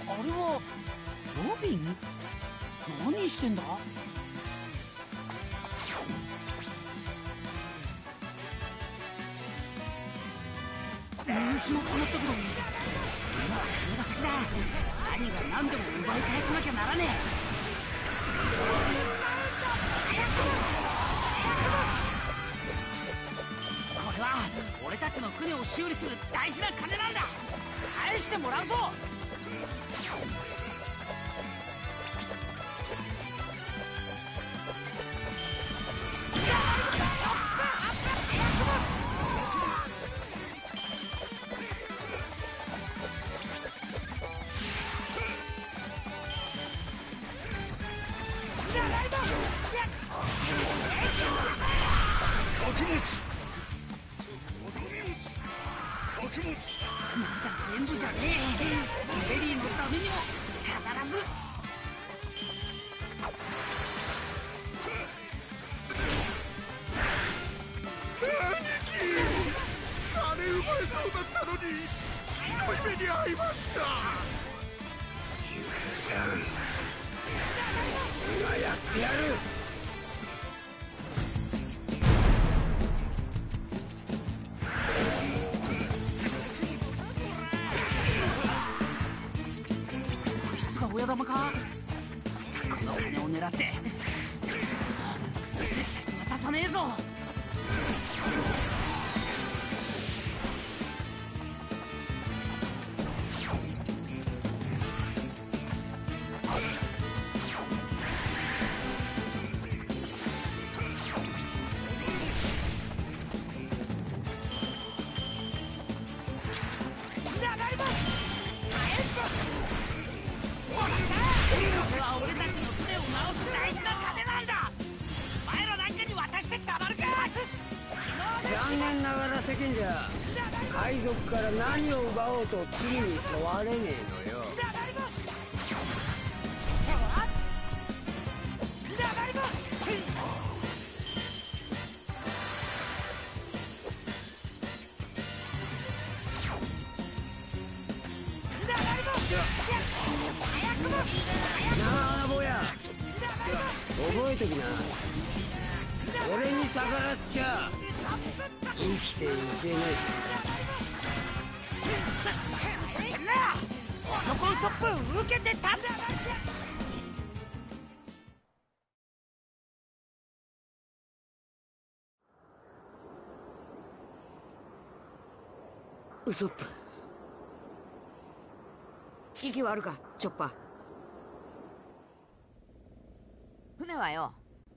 [SPEAKER 11] あれはロビン？何してんだ？入手も決まったけど、今はこれが先だ。何が何でも奪い返さなきゃならねえ。これは俺たちの船を修理する大事な金なんだ。返してもらうぞ。まだ全部じゃねえ。レディーのためにも必ず。
[SPEAKER 1] 金奪えそうだったのにひどい目に遭いました。
[SPEAKER 3] ゆかさん、今やってやる。
[SPEAKER 11] 親玉か。またこの金を狙って。くそ、絶対に渡さねえぞ。これは俺たちの船を直す大事な金なんだ。お前らなんかに渡してたまるか。
[SPEAKER 3] 残念ながら世間じゃ海賊から何を奪おうと罪に問われねえのよ。なあ坊や、覚えときな。俺に逆らっちゃ生きていけね
[SPEAKER 11] え。男ウソップ受けて立つ。
[SPEAKER 6] ウソップ、息はあるかチョッパー。
[SPEAKER 2] 船はよ、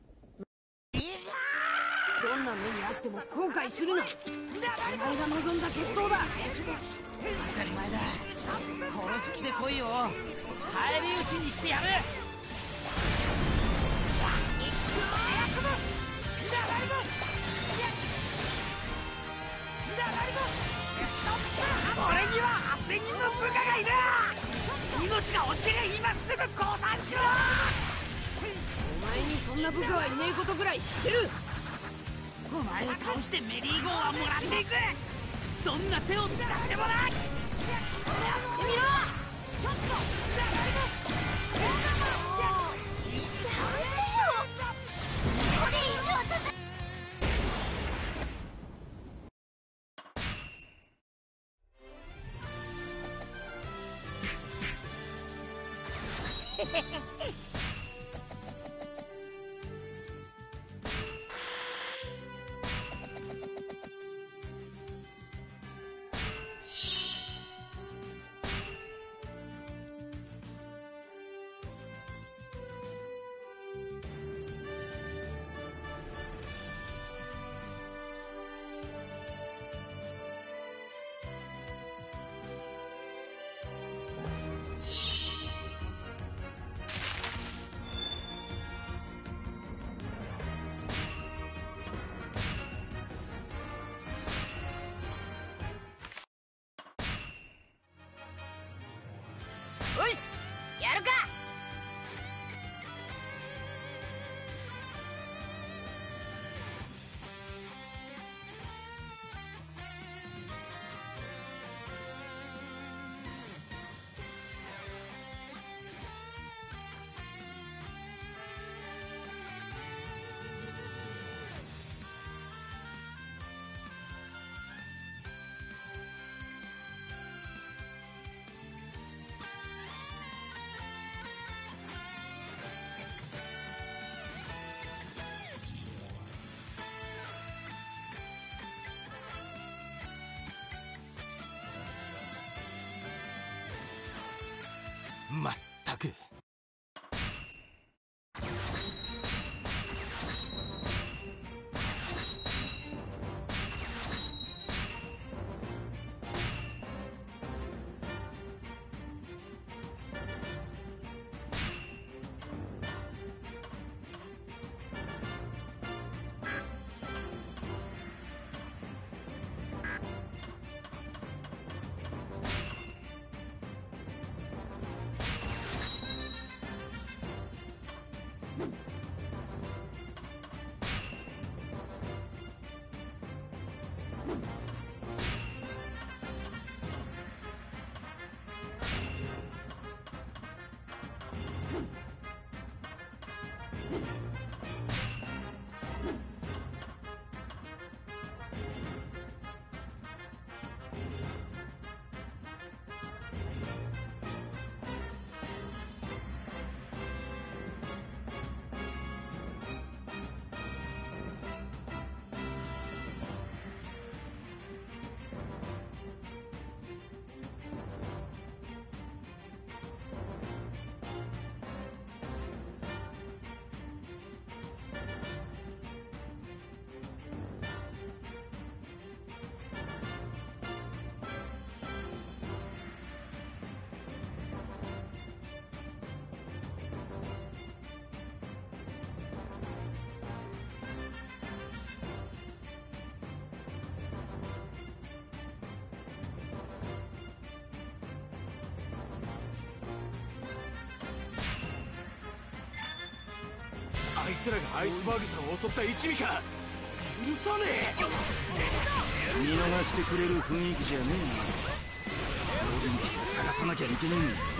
[SPEAKER 6] どんな目にあっても後悔するな。お前が望んだ決闘だ。
[SPEAKER 11] 当たり前だ。殺す気で来いよ。返り討ちにしてやる。俺にははっせんにんの部下がいる。命が惜しけりゃ今すぐ降参しろ。
[SPEAKER 6] お前にそんな部下はいねえことぐらい知ってる。
[SPEAKER 11] お前を倒してメリーゴーはもらっていく。どんな手を使ってもな。やってみろ。ちょっと
[SPEAKER 10] これ以上戦う。
[SPEAKER 6] よし、やるか。
[SPEAKER 9] まったく。
[SPEAKER 3] あいつらがアイスバーグさんを襲った一味か。許さねえ。
[SPEAKER 9] 見逃してくれる雰囲気じゃねえ。ロビンチが探さなきゃいけね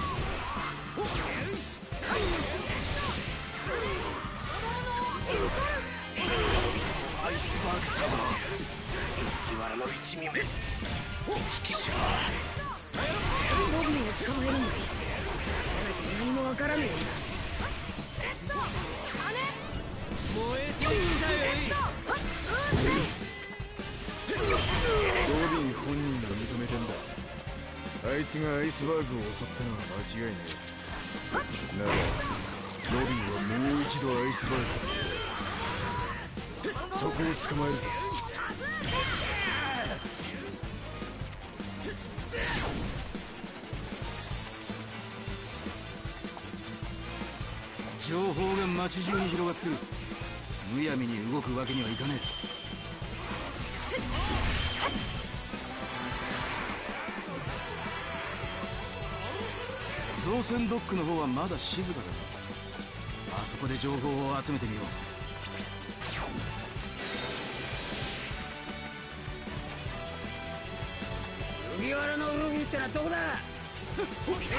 [SPEAKER 3] アイスバーグさんは麦わらの一味目。チキショー。
[SPEAKER 6] ロビンを捕まえるんだ。じゃなきゃ何もわからねえんだ。
[SPEAKER 11] 燃えてきたよ。
[SPEAKER 1] ロビン本人が認めてんだ。あいつがアイスバーグを襲ったのは間違いねえ。ならロビンはもう一度アイスバーグそこを捕まえるぞ。
[SPEAKER 9] 情報が街中に広がってる。むやみに動くわけにはいかねえ。造船ドックの方はまだ静かだ。あそこで情報を集めてみよ
[SPEAKER 5] う。麦わらのルビーってのはどこだ。おい。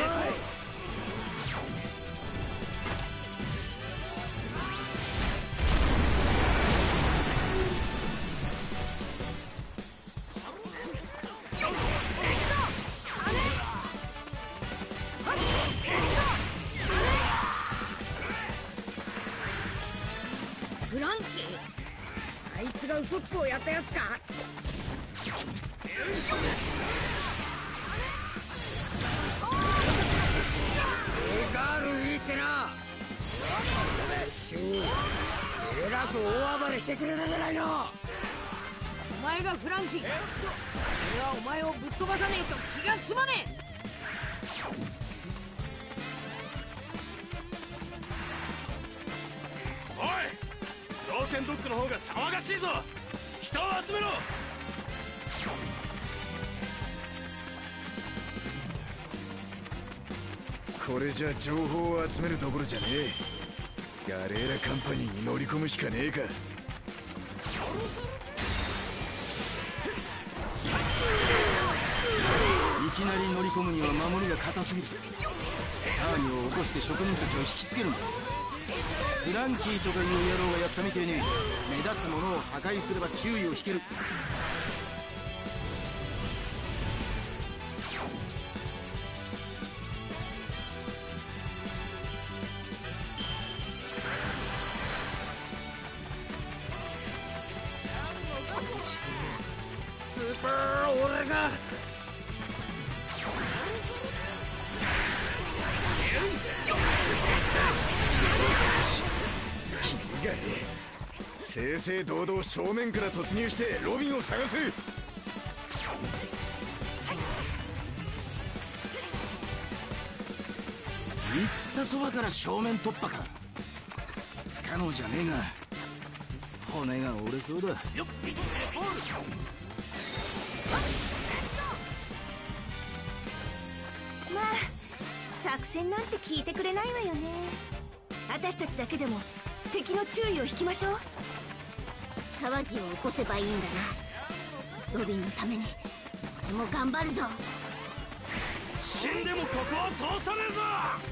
[SPEAKER 6] フランキー、あいつがウソップをやったやつか。
[SPEAKER 5] ええかルビーってな。中えらく大暴れしてくれたじゃないの。
[SPEAKER 6] お前がフランキーか。俺はお前をぶっ飛ばさねえと気が済まねえ。
[SPEAKER 3] おい、造船ドックの方が騒がしいぞ。人を集めろ。
[SPEAKER 1] これじゃ情報を集めるどころじゃねえ。ガレーラカンパニーに乗り込むしかねえか。
[SPEAKER 9] いきなり乗り込むには守りが硬すぎる。騒ぎを起こして職人たちを引きつけるんだ。フランキーとかいう野郎がやったみてえに目立つものを破壊すれば注意を引ける。
[SPEAKER 5] スーパー俺が
[SPEAKER 1] 正々堂々正面から突入してロビンを探す。
[SPEAKER 9] 行ったそばから正面突破か。不可能じゃねえが骨が折れそうだ。よっ
[SPEAKER 2] まあ作戦なんて聞いてくれないわよね。私たちだけでも敵の注意を引きましょう。
[SPEAKER 10] 騒ぎを起こせばいいんだな。ロビンのために俺も頑張るぞ。
[SPEAKER 3] 死んでもここを通さねえぞ。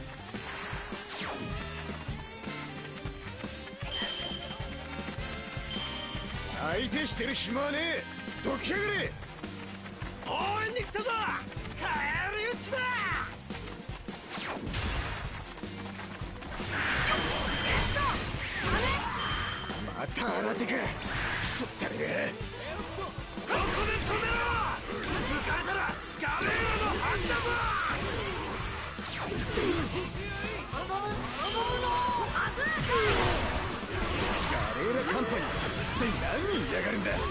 [SPEAKER 1] 相手してる暇はねえ。どきやがれ。
[SPEAKER 3] 応援に来たぞ。帰り討ちだ。
[SPEAKER 1] また新手か。そったれ。
[SPEAKER 3] ここで止めろ。抜かれたらガレーラの恥だぞ。
[SPEAKER 1] ガレーラカンパニーって何人いやがるんだ。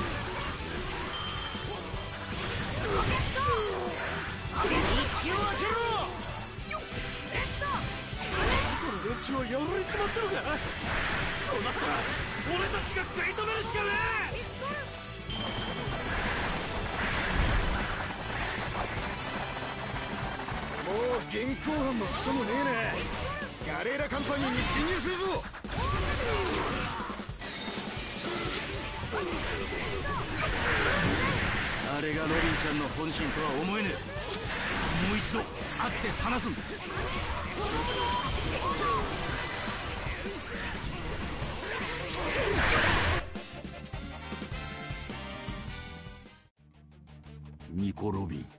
[SPEAKER 3] 道を開けろ。外の連中はやられちまったのか。そうなったら俺たちが食い止めるしかねえ。
[SPEAKER 1] もう現行犯もクソもねえな。ガレーラカンパニーに侵入するぞ。
[SPEAKER 9] あれがロビンちゃんの本心とは思えねえ。もう一度会って話すんだ。
[SPEAKER 13] ニコ・ロビン、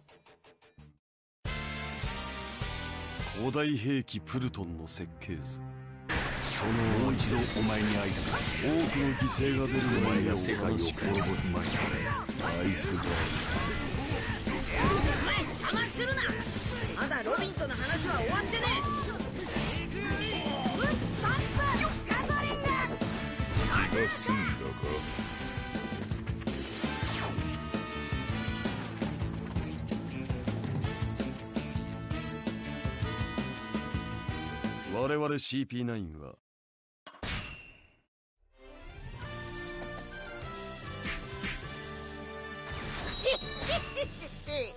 [SPEAKER 13] 古代兵器プルトンの設計図。そのもう一度お前に会いたく、多くの犠牲が出るお前が世界を滅ぼす前にアイスバーン。
[SPEAKER 6] お前邪魔するな。まだロビンとの話は終わってね
[SPEAKER 8] 気が済んだか。
[SPEAKER 13] 我々 シーピーナイン は
[SPEAKER 6] ししししし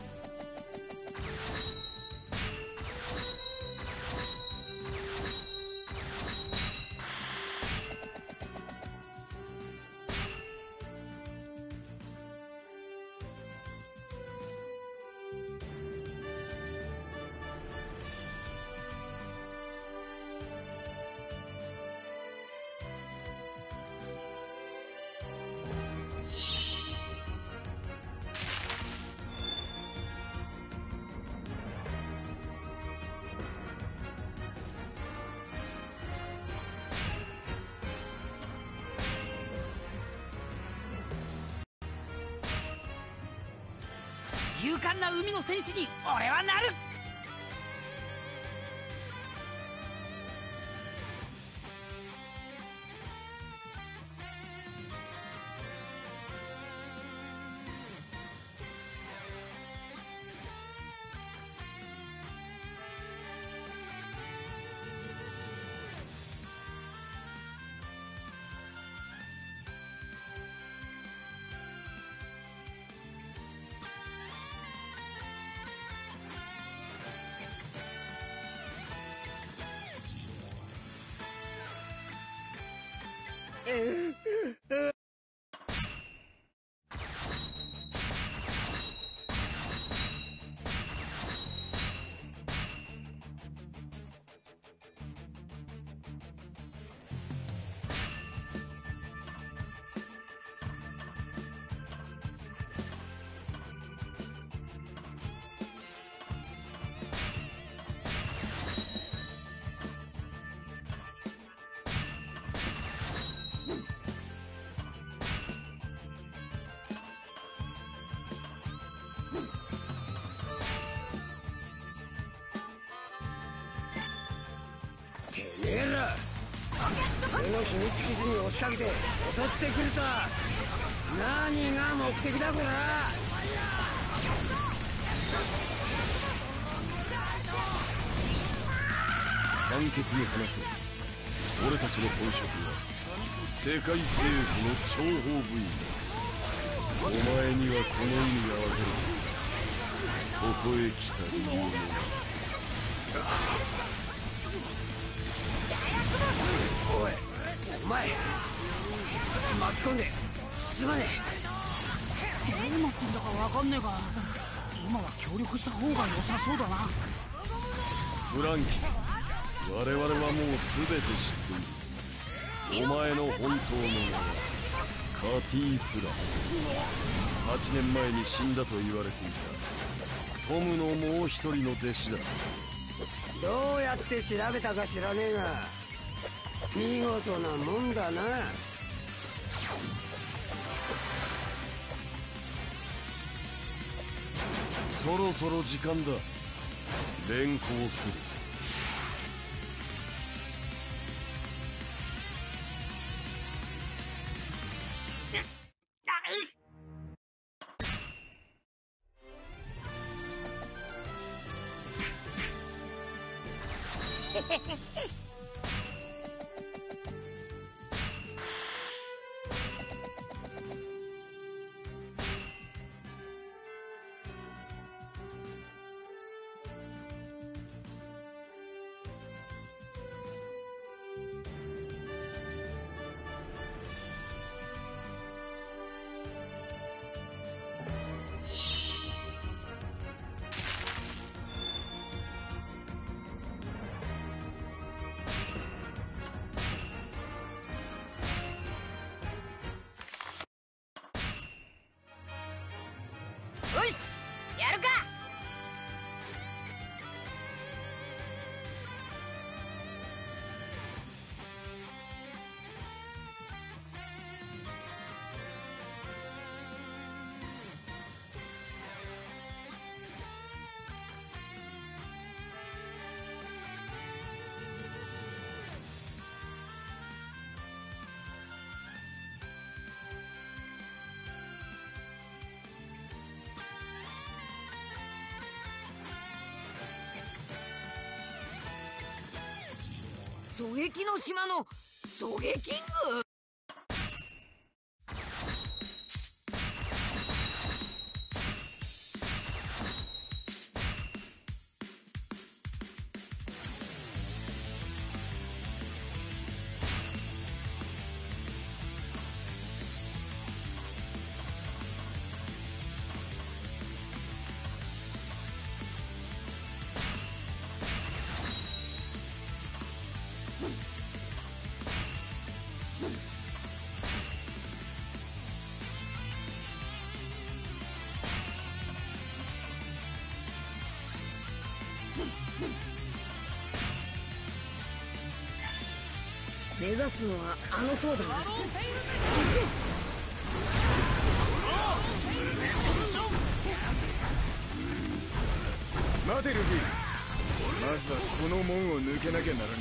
[SPEAKER 11] 勇敢な海の戦士に俺はなる。
[SPEAKER 5] 俺の秘密基地に押しかけて襲ってくるとは何が目的だこら。
[SPEAKER 13] 簡潔に話そう。俺たちの本職は世界征服の諜報部員だ。お前にはこの意味がわかる。ここへ来た理由も。
[SPEAKER 5] おいお前巻き込んですまね
[SPEAKER 11] え。どうなってんだかわかんねえが、今は協力した方が良さそうだな。
[SPEAKER 13] フランキー、我々はもう全て知っている。お前の本当の名はカティ・フラン。はちねんまえに死んだと言われていたトムのもう一人の弟子だ。
[SPEAKER 5] どうやって調べたか知らねえが見事なもんだな。
[SPEAKER 13] そろそろ時間だ。連行する。
[SPEAKER 6] よしやるか。狙撃の島の狙撃キング。目指すのはあの塔だな。行くぞ。
[SPEAKER 1] 待てルフィ、まずはこの門を抜けなきゃならね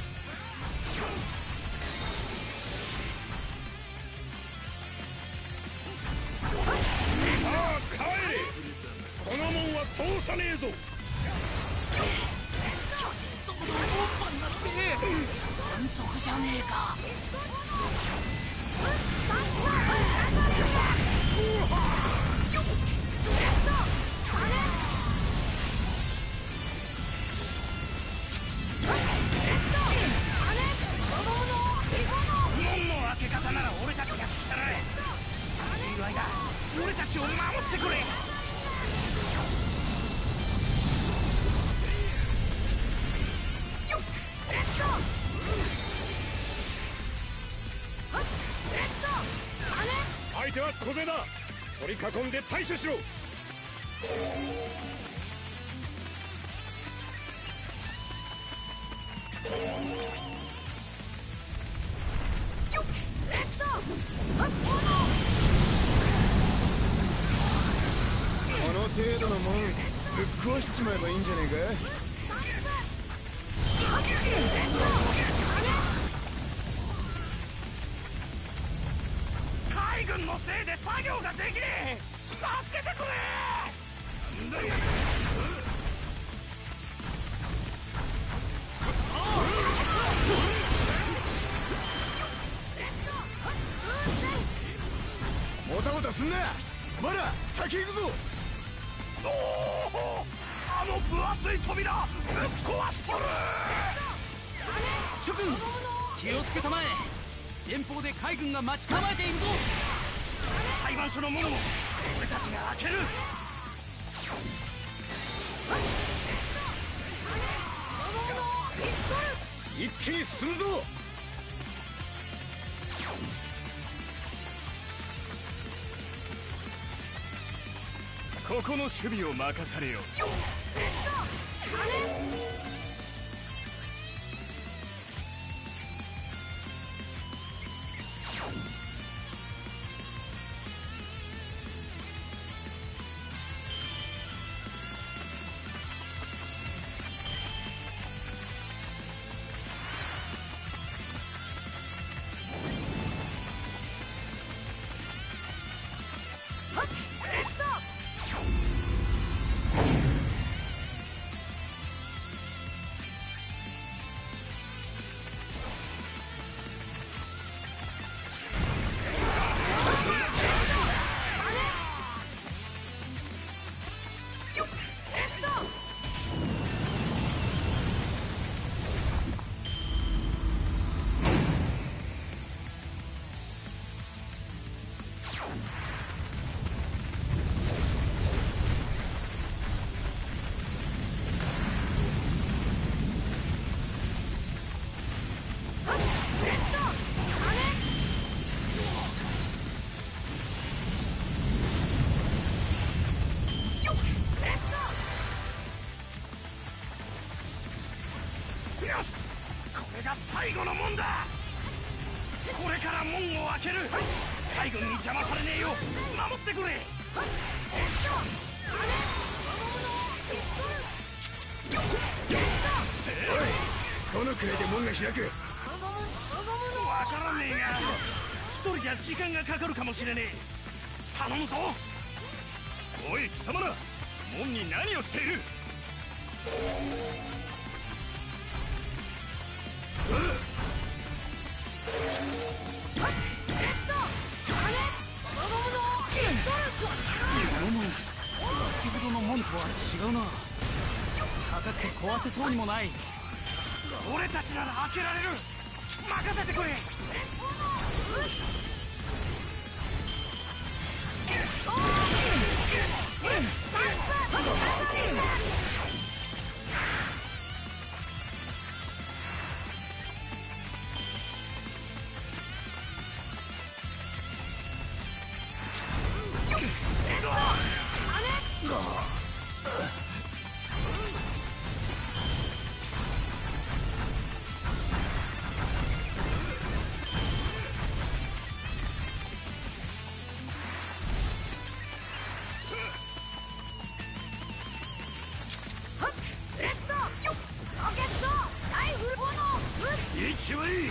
[SPEAKER 1] え。さあ帰れ、この門は通さねえぞ。
[SPEAKER 11] 巨人族の門番だって反則じゃねえか。門の開け方なら俺たちが知ったらいる間俺たちを守ってくれ。
[SPEAKER 1] 相手は小勢だ。取り囲んで対処しろ。この程度のもんぶっ壊しちまえばいいんじゃねえか。
[SPEAKER 3] 軍のせいで作業ができねえ。助けてくれ。なんだよ。
[SPEAKER 1] もたもたすんな。まだ先行くぞ。
[SPEAKER 3] おお、あの分厚い扉ぶっ壊しとる。
[SPEAKER 11] 諸君、気をつけたまえ。前方で海軍が待ち構えているぞ。
[SPEAKER 3] 裁判所の門を俺たちが開ける。
[SPEAKER 1] 一気に進むぞ。
[SPEAKER 3] ここの守備を任されよ。よし、これが最後の門だ。これから門を開ける。海軍に邪魔されねえよう守ってくれ。
[SPEAKER 1] どのくらいで門が開く。
[SPEAKER 3] わからねえが一人じゃ時間がかかるかもしれねえ。頼むぞ。おい貴様ら、門に何をしている。
[SPEAKER 11] 先ほどの門とは違うな。かかって壊せそうにもない。
[SPEAKER 3] 俺たちなら開けられる。任せてくれ。一番いい。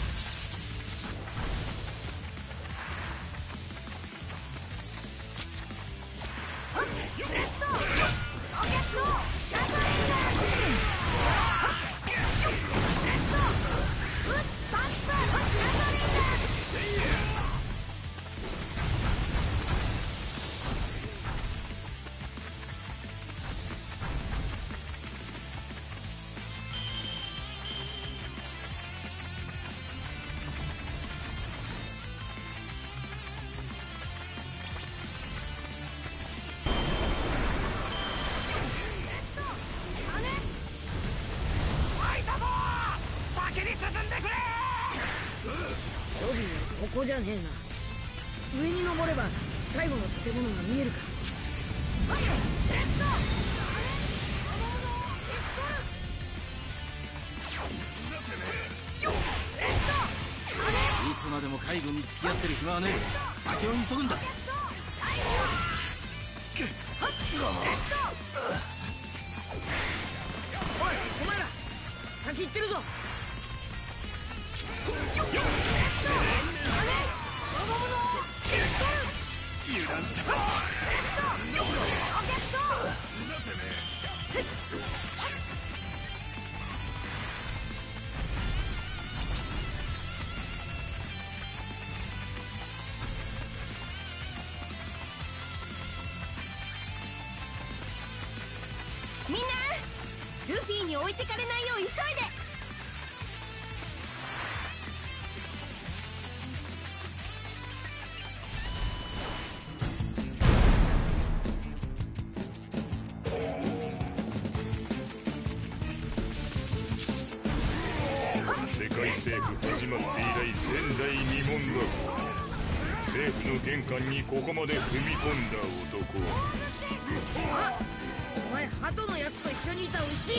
[SPEAKER 6] ここじゃねえな。上に登れば最後の建物が見えるか。
[SPEAKER 9] いつまでも海軍に付き合ってる暇はねえ。先を急ぐんだ。
[SPEAKER 6] おいお前ら、先行ってるぞ。
[SPEAKER 1] こ
[SPEAKER 13] した。
[SPEAKER 2] みんなルフィに置いてかれないよう急いで。
[SPEAKER 8] 世界政府始まって以来前代未聞だぞ。政府の玄関にここまで踏み込んだ男は。
[SPEAKER 6] あ、お前鳩のやつと一緒にいた牛。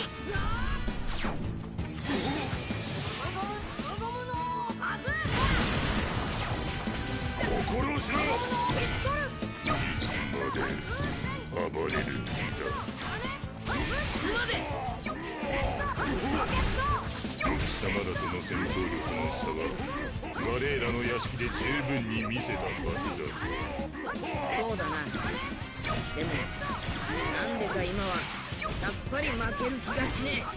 [SPEAKER 8] 心しろ。いつまで暴れる気だ。貴様らとの戦闘力の差は我らの屋敷で十分に見せたはずだ。
[SPEAKER 6] そうだな。でもなんでか今はさっぱり負ける気がしね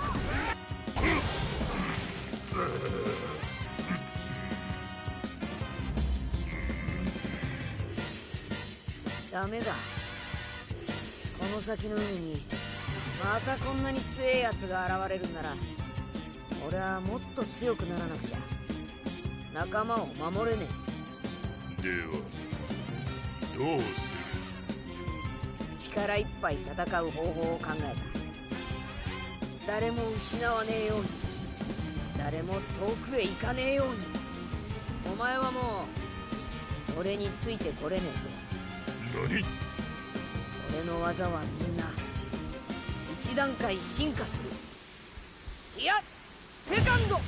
[SPEAKER 6] え。ダメだ。この先の海にまたこんなに強いやつが現れるんなら俺はもっと強くならなくちゃ仲間を守れね
[SPEAKER 8] え。ではどうする。
[SPEAKER 6] 力いっぱい戦う方法を考えた。誰も失わねえように、誰も遠くへ行かねえように。お前はもう俺についてこれねえぞ。
[SPEAKER 8] 何。
[SPEAKER 6] 俺の技はみんな一段階進化する。いやセカンド。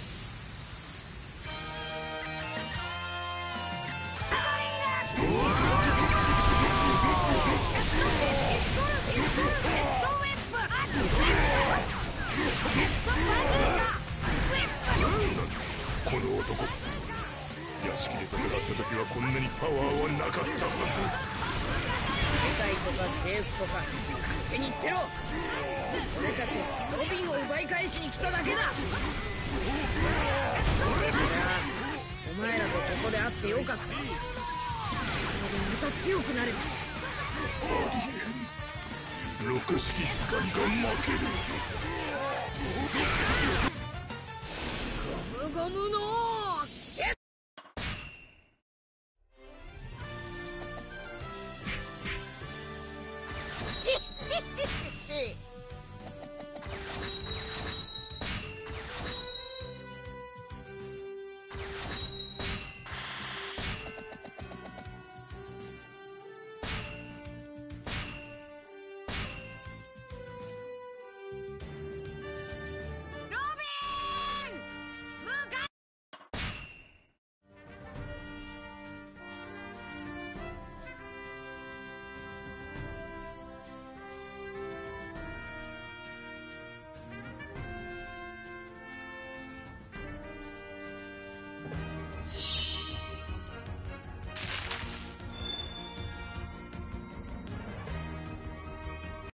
[SPEAKER 8] この男、屋敷で戦った時はこんなにパワーはなかったはず。
[SPEAKER 6] 世界とか政府とか勝手に言ってろ。俺たちはロビンを奪い返しに来ただけだ。お前らとここで会ってよかった。また強くなれば。
[SPEAKER 8] 六式使いが負ける。
[SPEAKER 6] ゴムゴムの